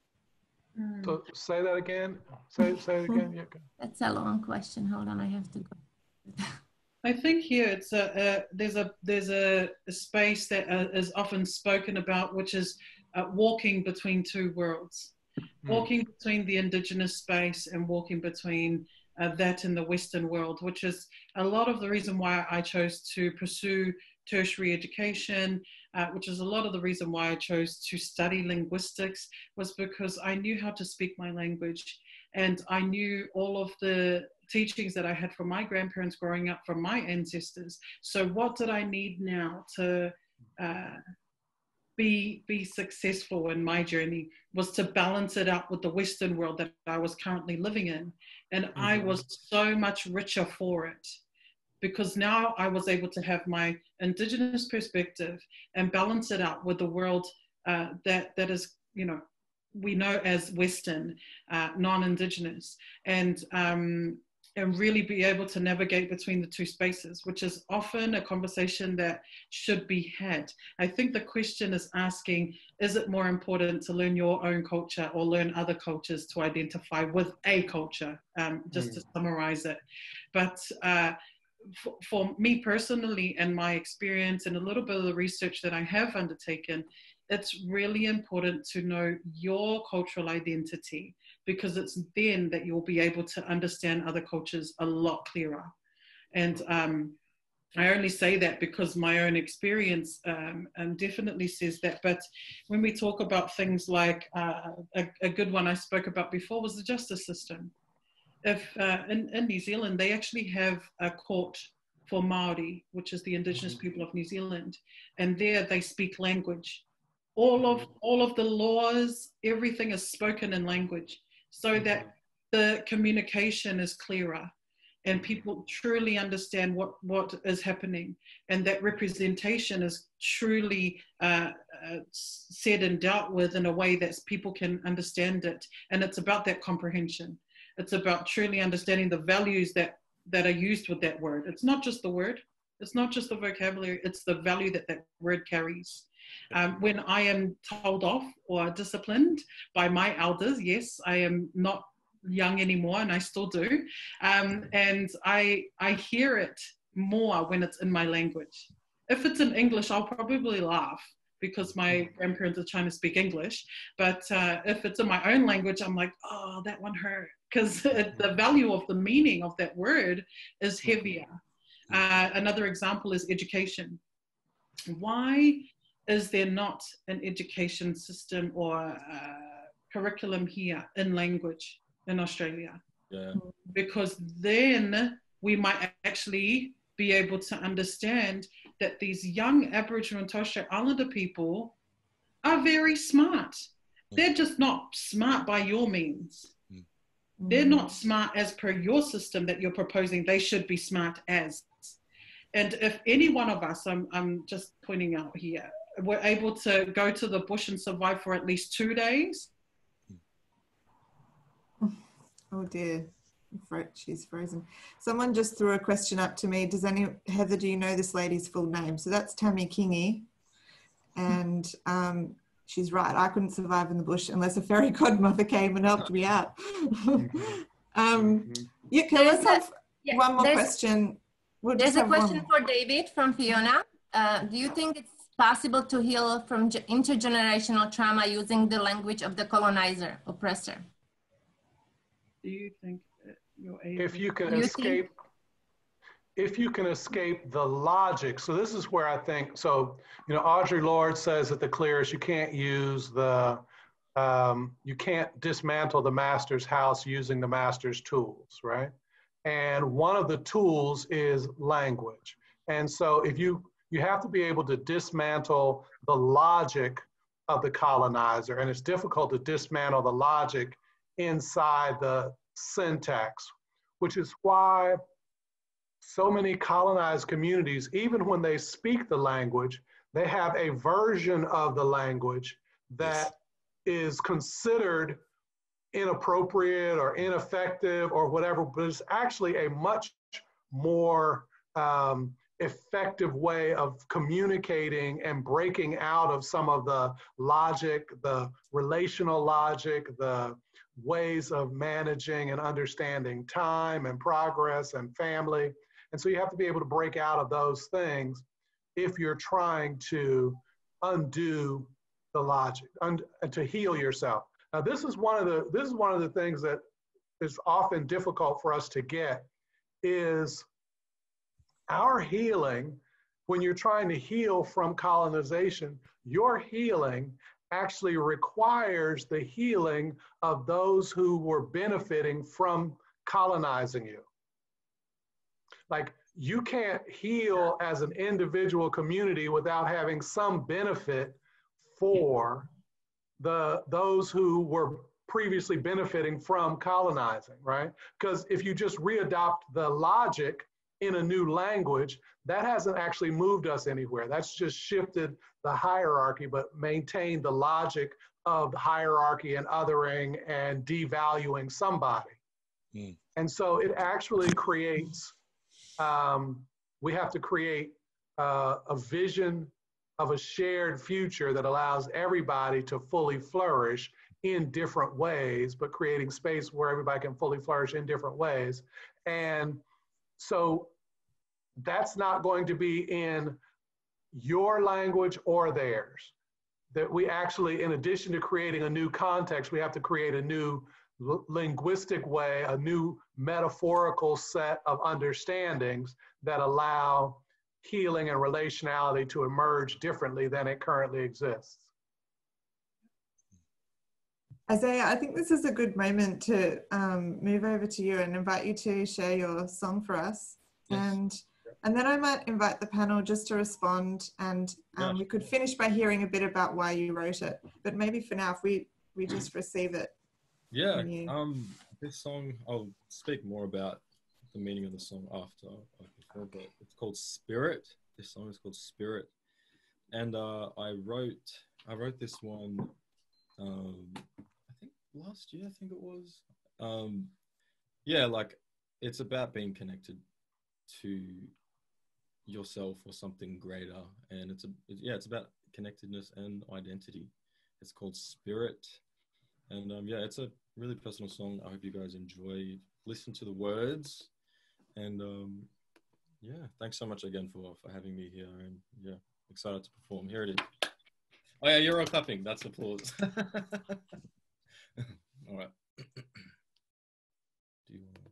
So say that again. Say say it again. Yitka. That's a long question. Hold on, I have to go. I think here it's a, a there's a there's a, a space that uh, is often spoken about, which is uh, walking between two worlds, mm. walking between the indigenous space and walking between uh, that in the Western world, which is a lot of the reason why I chose to pursue tertiary education, uh, which is a lot of the reason why I chose to study linguistics, was because I knew how to speak my language, and I knew all of the teachings that I had from my grandparents growing up, from my ancestors. So what did I need now to uh, be, be successful in my journey was to balance it out with the Western world that I was currently living in. And mm-hmm. I was so much richer for it, because now I was able to have my indigenous perspective and balance it out with the world uh, that, that is, you know, we know as Western, uh, non-indigenous, and um, and really be able to navigate between the two spaces, which is often a conversation that should be had. I think the question is asking, is it more important to learn your own culture or learn other cultures to identify with a culture, um, just mm. to summarize it. But uh, for, for me personally and my experience and a little bit of the research that I have undertaken, it's really important to know your cultural identity, because it's then that you'll be able to understand other cultures a lot clearer. And um, I only say that because my own experience um, um, definitely says that. But when we talk about things like, uh, a, a good one I spoke about before was the justice system. If uh, in, in New Zealand, they actually have a court for Māori, which is the indigenous people of New Zealand. And there they speak language. All of, all of the laws, everything is spoken in language. so that the communication is clearer and people truly understand what, what is happening, and that representation is truly uh, uh, said and dealt with in a way that people can understand it. And it's about that comprehension. It's about truly understanding the values that, that are used with that word. It's not just the word. It's not just the vocabulary. It's the value that that word carries. Um, when I am told off or disciplined by my elders, yes, I am not young anymore, and I still do. Um, and I, I hear it more when it's in my language. If it's in English, I'll probably laugh because my grandparents are trying to speak English. But uh, if it's in my own language, I'm like, oh, that one hurt. Because the value of the meaning of that word is heavier. Uh, another example is education. Why is there not an education system or uh, curriculum here in language in Australia? Yeah. Because then we might actually be able to understand that these young Aboriginal and Torres Strait Islander people are very smart. They're just not smart by your means. Mm. They're not smart as per your system that you're proposing they should be smart as. And if any one of us, I'm, I'm just pointing out here, we're able to go to the bush and survive for at least two days. Oh dear, she's frozen. Someone just threw a question up to me. Does any, Heather, do you know this lady's full name? So that's Tammy Kingy. And um, she's right, I couldn't survive in the bush unless a fairy godmother came and helped me out. um, yeah, can let's have yeah, one more question. We'll there's a question for David from Fiona. Uh, do you think it's possible to heal from intergenerational trauma using the language of the colonizer, oppressor? Do you think you're able if you can you escape, think? if you can escape the logic. So this is where I think, so, you know, Audre Lorde says at the clearest, you can't use the, um, you can't dismantle the master's house using the master's tools, right? And one of the tools is language. And so if you, you have to be able to dismantle the logic of the colonizer, and it's difficult to dismantle the logic inside the syntax, which is why so many colonized communities, even when they speak the language, they have a version of the language that is considered inappropriate or ineffective or whatever, but it's actually a much more um, effective way of communicating and breaking out of some of the logic, the relational logic, the ways of managing and understanding time and progress and family. And so you have to be able to break out of those things if you're trying to undo the logic, and to heal yourself. Now, this is one of the this is one of the things that is often difficult for us to get, is our healing. When you're trying to heal from colonization, your healing actually requires the healing of those who were benefiting from colonizing you. Like, you can't heal as an individual community without having some benefit for the those who were previously benefiting from colonizing, right? Because if you just readopt the logic in a new language, that hasn't actually moved us anywhere. That's just shifted the hierarchy, but maintained the logic of hierarchy and othering and devaluing somebody. Mm. And so it actually creates, um, we have to create uh, a vision of a shared future that allows everybody to fully flourish in different ways, but creating space where everybody can fully flourish in different ways. And so that's not going to be in your language or theirs. That we actually, in addition to creating a new context, we have to create a new linguistic way, a new metaphorical set of understandings that allow healing and relationality to emerge differently than it currently exists. Isaiah, I think this is a good moment to um, move over to you and invite you to share your song for us. Yes. And and then I might invite the panel just to respond, and um, we could finish by hearing a bit about why you wrote it. But maybe for now, if we, we just receive it. Yeah, from you? um, this song, I'll speak more about the meaning of the song after I perform, but it's called Spirit. This song is called Spirit. And uh, I wrote, I wrote this one, um, I think last year, I think it was. Um, yeah, like it's about being connected to yourself or something greater. And it's, a, yeah, it's about connectedness and identity. It's called Spirit. And um, yeah, it's a really personal song. I hope you guys enjoy, listen to the words. And um, yeah, thanks so much again for, for having me here. And yeah, excited to perform. Here it is. Oh yeah, you're all clapping. That's applause. All right. Do you want to...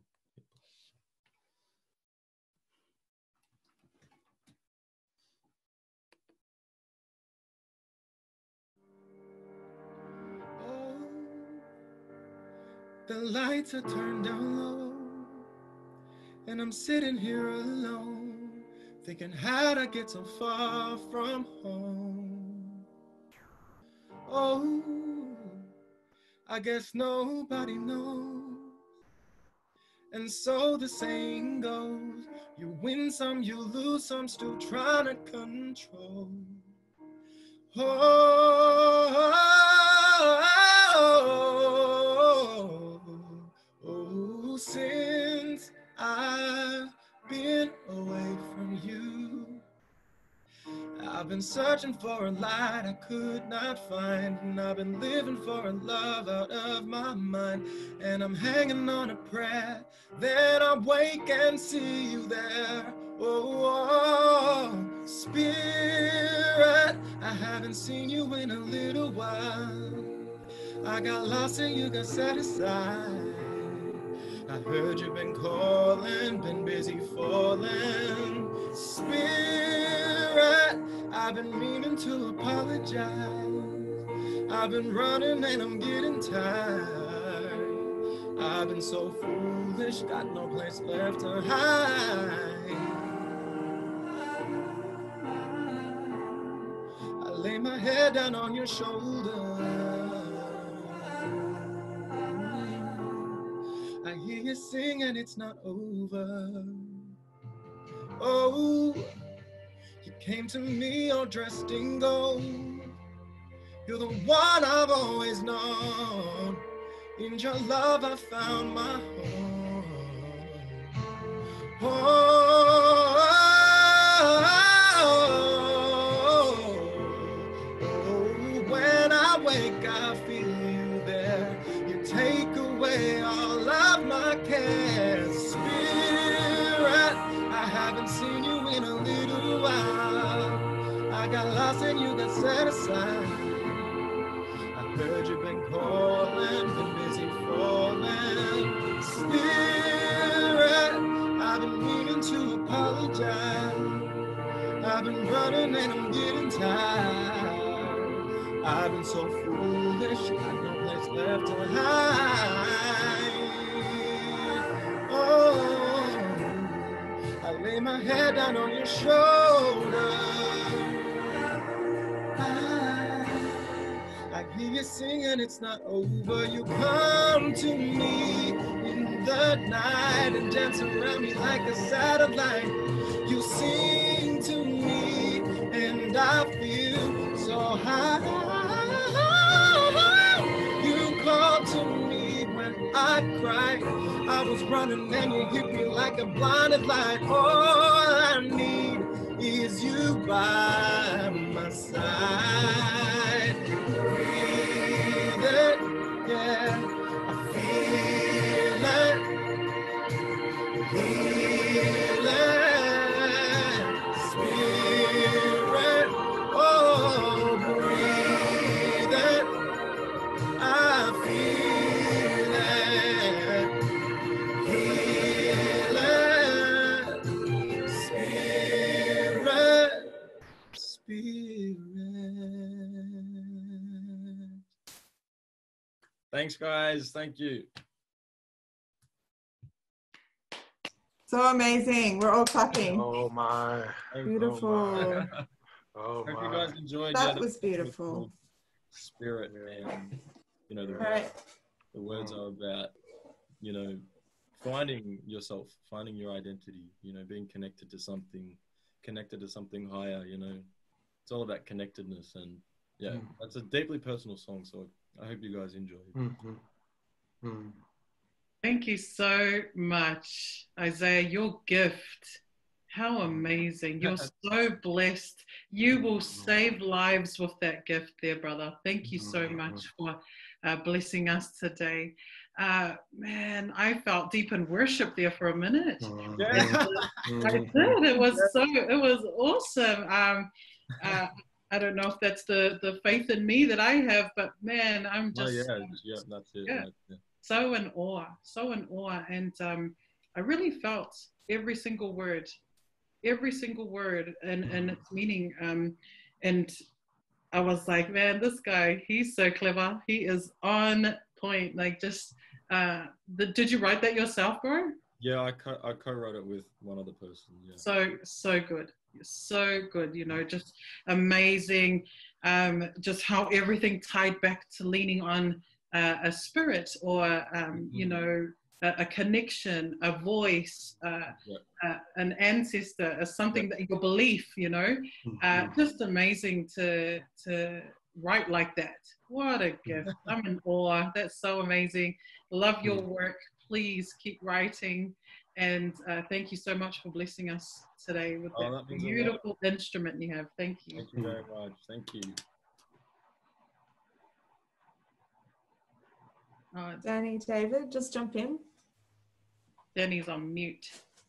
The lights are turned down low, and I'm sitting here alone, thinking how'd I get so far from home? Oh, I guess nobody knows. And so the saying goes, you win some, you lose some, still trying to control. Oh, oh, oh, oh, since I've been away from you, I've been searching for a light I could not find, and I've been living for a love out of my mind, and I'm hanging on a prayer that I wake and see you there. Oh, oh, Spirit, I haven't seen you in a little while. I got lost and you got set aside. I heard you've been calling, been busy falling. Spirit, I've been meaning to apologize. I've been running and I'm getting tired. I've been so foolish, got no place left to hide. I lay my head down on your shoulder. I hear you sing and it's not over. Oh, you came to me all dressed in gold. You're the one I've always known. In your love I found my home. Oh, oh, oh, oh, when I wake I feel you there. You take away all of my cares. Spirit, I haven't seen you in a little while. I got lost and you got set aside. I heard you've been calling, been busy falling. Spirit, I've been meaning to apologize. I've been running and I'm getting tired. I've been so foolish, got no place left to hide. Oh, I lay my head down on your shoulder. I hear you singing, it's not over. You come to me in the night and dance around me like a satellite. You sing to me and I feel so high. You call to me when I cry. I was running and you hit me like a blinded light. All I need is you by my side. Breathe it, yeah, I feel it, feel it, Spirit, oh, breathe it, I feel it, feel it, Spirit, Spirit. Thanks, guys. Thank you. So amazing. We're all clapping. Oh my. Beautiful. Oh my. Oh Hope my. you guys enjoyed. That yeah, was beautiful. Spirit, and you know the All right. The words are about, you know, finding yourself, finding your identity, you know, being connected to something, connected to something higher, you know. It's all about connectedness. And yeah, mm. that's a deeply personal song. So I hope you guys enjoy it. Mm-hmm. Mm. Thank you so much, Isaiah. Your gift. How amazing. You're so blessed. You will save lives with that gift there, brother. Thank you so much for uh, blessing us today. Uh, man, I felt deep in worship there for a minute. Yeah. I did. It was so, it was awesome. Um, uh, I don't know if that's the, the faith in me that I have, but man, I'm just, oh, yeah, yeah, that's it. Yeah, that's it. so in awe, so in awe. And um, I really felt every single word, every single word and, and its meaning. Um, and I was like, man, this guy, he's so clever. He is on point. Like just, uh, the, did you write that yourself, bro? Yeah, I co- I co-wrote it with one other person. Yeah. So, so good. So good, you know, just amazing. Um, just how everything tied back to leaning on uh, a spirit or, um, mm-hmm. you know, a, a connection, a voice, uh, yeah. uh, an ancestor, uh, something yeah. that your belief, you know, mm-hmm. uh, just amazing to, to write like that. What a gift. I'm in awe. That's so amazing. Love your work. Please keep writing. And uh, thank you so much for blessing us today with oh, that, that beautiful instrument you have. Thank you. Thank you very much. Thank you. Oh, Danny, David, just jump in. Danny's on mute.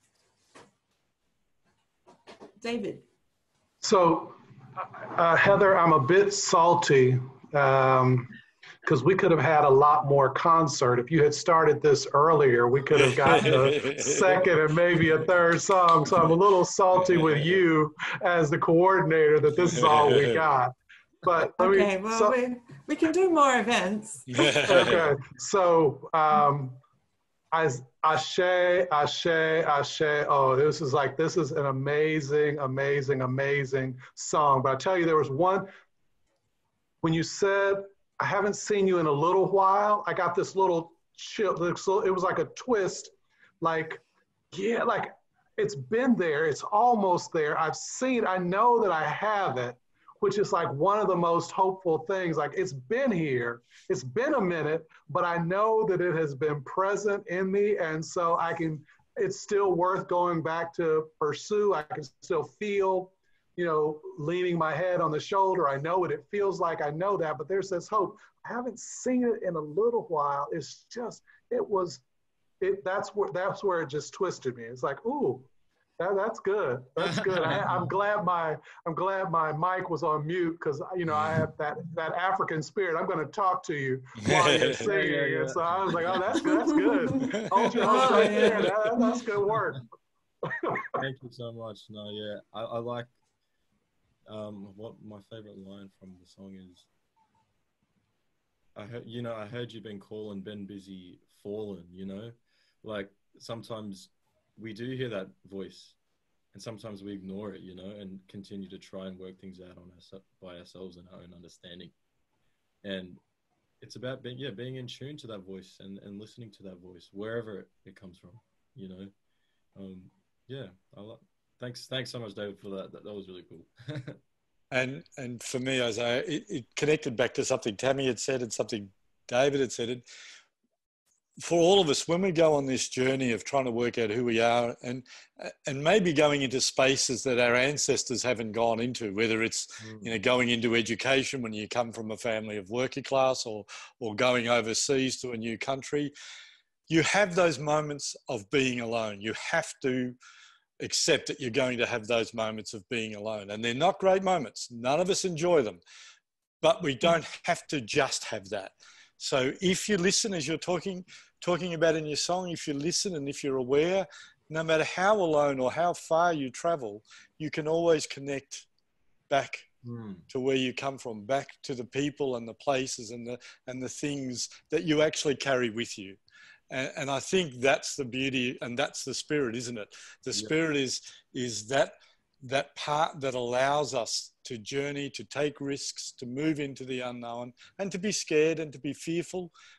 David. So, uh, Heather, I'm a bit salty um, because we could have had a lot more concert. If you had started this earlier, we could have gotten a second and maybe a third song. So I'm a little salty with you as the coordinator that this is all we got. But let okay, me, well, so, we, we can do more events. Okay, so um, Ashe, Ashe, Ashe. Oh, this is like, this is an amazing, amazing, amazing song. But I tell you, there was one, when you said, I haven't seen you in a little while, I got this little chill. It was like a twist, like, yeah, like it's been there. It's almost there. I've seen, I know that I have it, which is like one of the most hopeful things. Like it's been here, it's been a minute, but I know that it has been present in me. And so I can, it's still worth going back to pursue. I can still feel, you know, leaning my head on the shoulder. I know what it feels like. I know that, but there's this hope. I haven't seen it in a little while. It's just, it was, it. that's where, that's where it just twisted me. It's like, ooh, That, that's good. That's good. I, I'm glad my I'm glad my mic was on mute because you know I have that that African spirit. I'm going to talk to you while you're singing, yeah, yeah, yeah. And so I was like, oh, that's good. That's good. Hold your host right there. That, that's good work. Thank you so much. No, yeah, I, I like um what my favorite line from the song is. I heard, you know, I heard you been calling, been busy, fallen. You know, like sometimes we do hear that voice and sometimes we ignore it, you know, and continue to try and work things out on us by ourselves and our own understanding. And it's about being, yeah, being in tune to that voice and, and listening to that voice, wherever it comes from, you know? Um, yeah. I like, thanks. Thanks so much, David, for that. That, that was really cool. and, and for me, Isaiah, it, it connected back to something Tammy had said and something David had said. It, for all of us, when we go on this journey of trying to work out who we are and and maybe going into spaces that our ancestors haven't gone into, whether it's mm. you know going into education when you come from a family of working class or or going overseas to a new country, you have those moments of being alone. You have to accept that you're going to have those moments of being alone, and they're not great moments. None of us enjoy them, but we don't have to just have that. So if you listen, as you're talking, talking about in your song, if you listen and if you're aware, no matter how alone or how far you travel, you can always connect back mm. to where you come from, back to the people and the places and the, and the things that you actually carry with you. And, and I think that's the beauty and that's the spirit, isn't it? The spirit yeah. is, is that, that part that allows us to journey, to take risks, to move into the unknown and to be scared and to be fearful,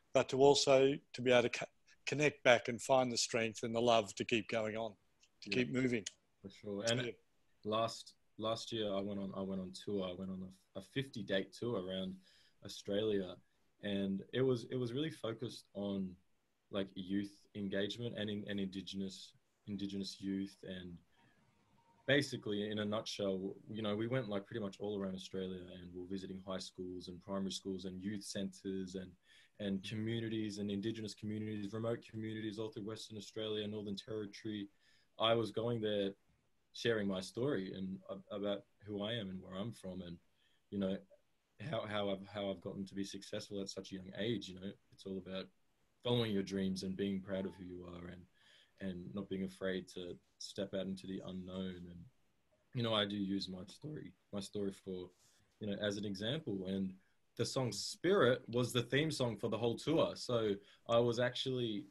but to also to be able to co connect back and find the strength and the love to keep going on, to yeah. keep moving. For sure. And yeah. last last year I went on I went on tour. I went on a, a fifty date tour around Australia, and it was it was really focused on like youth engagement and in, and indigenous indigenous youth. And basically, in a nutshell, you know, we went like pretty much all around Australia, and we're visiting high schools and primary schools and youth centres and and communities and indigenous communities, remote communities all through Western Australia, Northern Territory. I was going there sharing my story and uh, about who I am and where I'm from, and you know how how I've how I've gotten to be successful at such a young age. You know, it's all about following your dreams and being proud of who you are, and and not being afraid to step out into the unknown. And you know, I do use my story my story for you know as an example. And the song Spirit was the theme song for the whole tour. So I was actually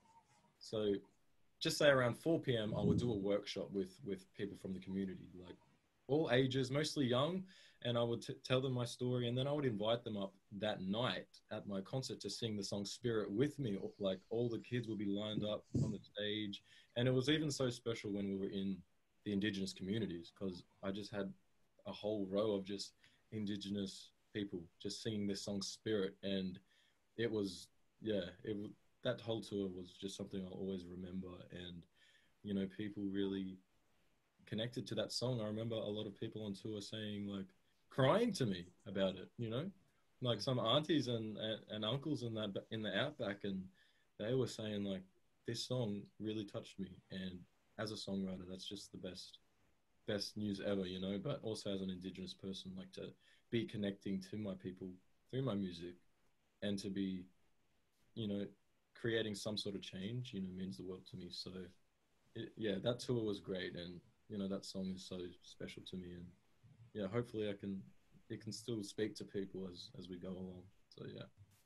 so. Just say around four P M I would do a workshop with with people from the community, like all ages, mostly young, and I would t tell them my story, and then I would invite them up that night at my concert to sing the song Spirit with me. Like all the kids would be lined up on the stage, and it was even so special when we were in the Indigenous communities, because I just had a whole row of just Indigenous people just singing this song Spirit, and it was, yeah, it was, that whole tour was just something I'll always remember. And, you know, people really connected to that song. I remember a lot of people on tour saying, like, crying to me about it, you know, like some aunties and, and, and uncles in that, in the outback. And they were saying, like, this song really touched me. And as a songwriter, that's just the best, best news ever, you know, but also as an Indigenous person, like to be connecting to my people through my music, and to be, you know, creating some sort of change, you know, means the world to me. So it, yeah, that tour was great. And, you know, that song is so special to me. And yeah, hopefully I can, it can still speak to people as, as we go along. So yeah.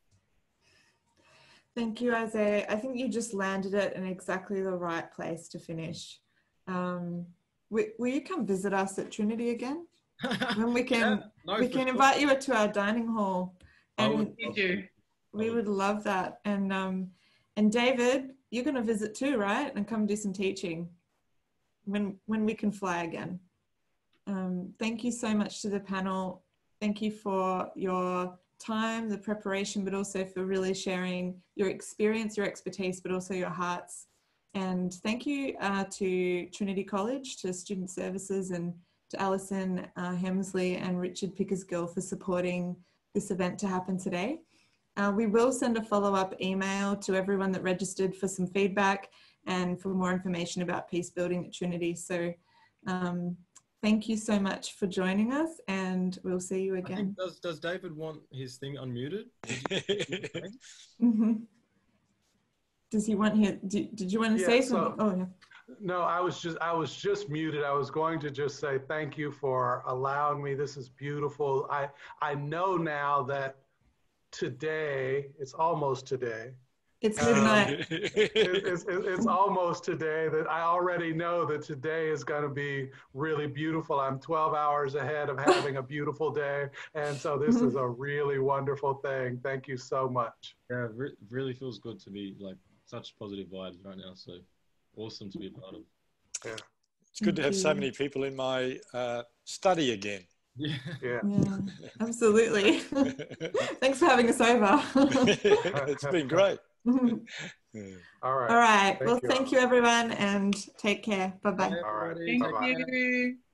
Thank you, Isaiah. I think you just landed it in exactly the right place to finish. Um, will, will you come visit us at Trinity again? When we can, yeah, no, we can invite sure. you to our dining hall. And you do. We would love that. And um, and David, you're going to visit too, right? And come do some teaching when when we can fly again. Um, thank you so much to the panel. Thank you for your time, the preparation, but also for really sharing your experience, your expertise, but also your hearts. And thank you uh, to Trinity College, to Student Services, and to Alison uh, Hemsley and Richard Pickersgill for supporting this event to happen today. Uh, we will send a follow-up email to everyone that registered for some feedback and for more information about Peacebuilding at Trinity. So um, thank you so much for joining us, and we'll see you again. I think, does, does David want his thing unmuted? Mm-hmm. Does he want his, did, did you want to yeah, say so, something? Oh, yeah. No, I was just, I was just muted. I was going to just say thank you for allowing me. This is beautiful. I, I know now that today, it's almost today. It's midnight. Um, it, it's, it's almost today that I already know that today is going to be really beautiful. I'm twelve hours ahead of having a beautiful day. And so this is a really wonderful thing. Thank you so much. Yeah, it re really feels good to be like such positive vibes right now. So awesome to be a part of. Yeah. It's good to have so many people in my uh, study again. Yeah. Yeah. Yeah, absolutely. Thanks for having us over. It's been great. All right. All right. Thank well, you. thank you, everyone, and take care. Bye-bye. All right. Thank Bye-bye. you.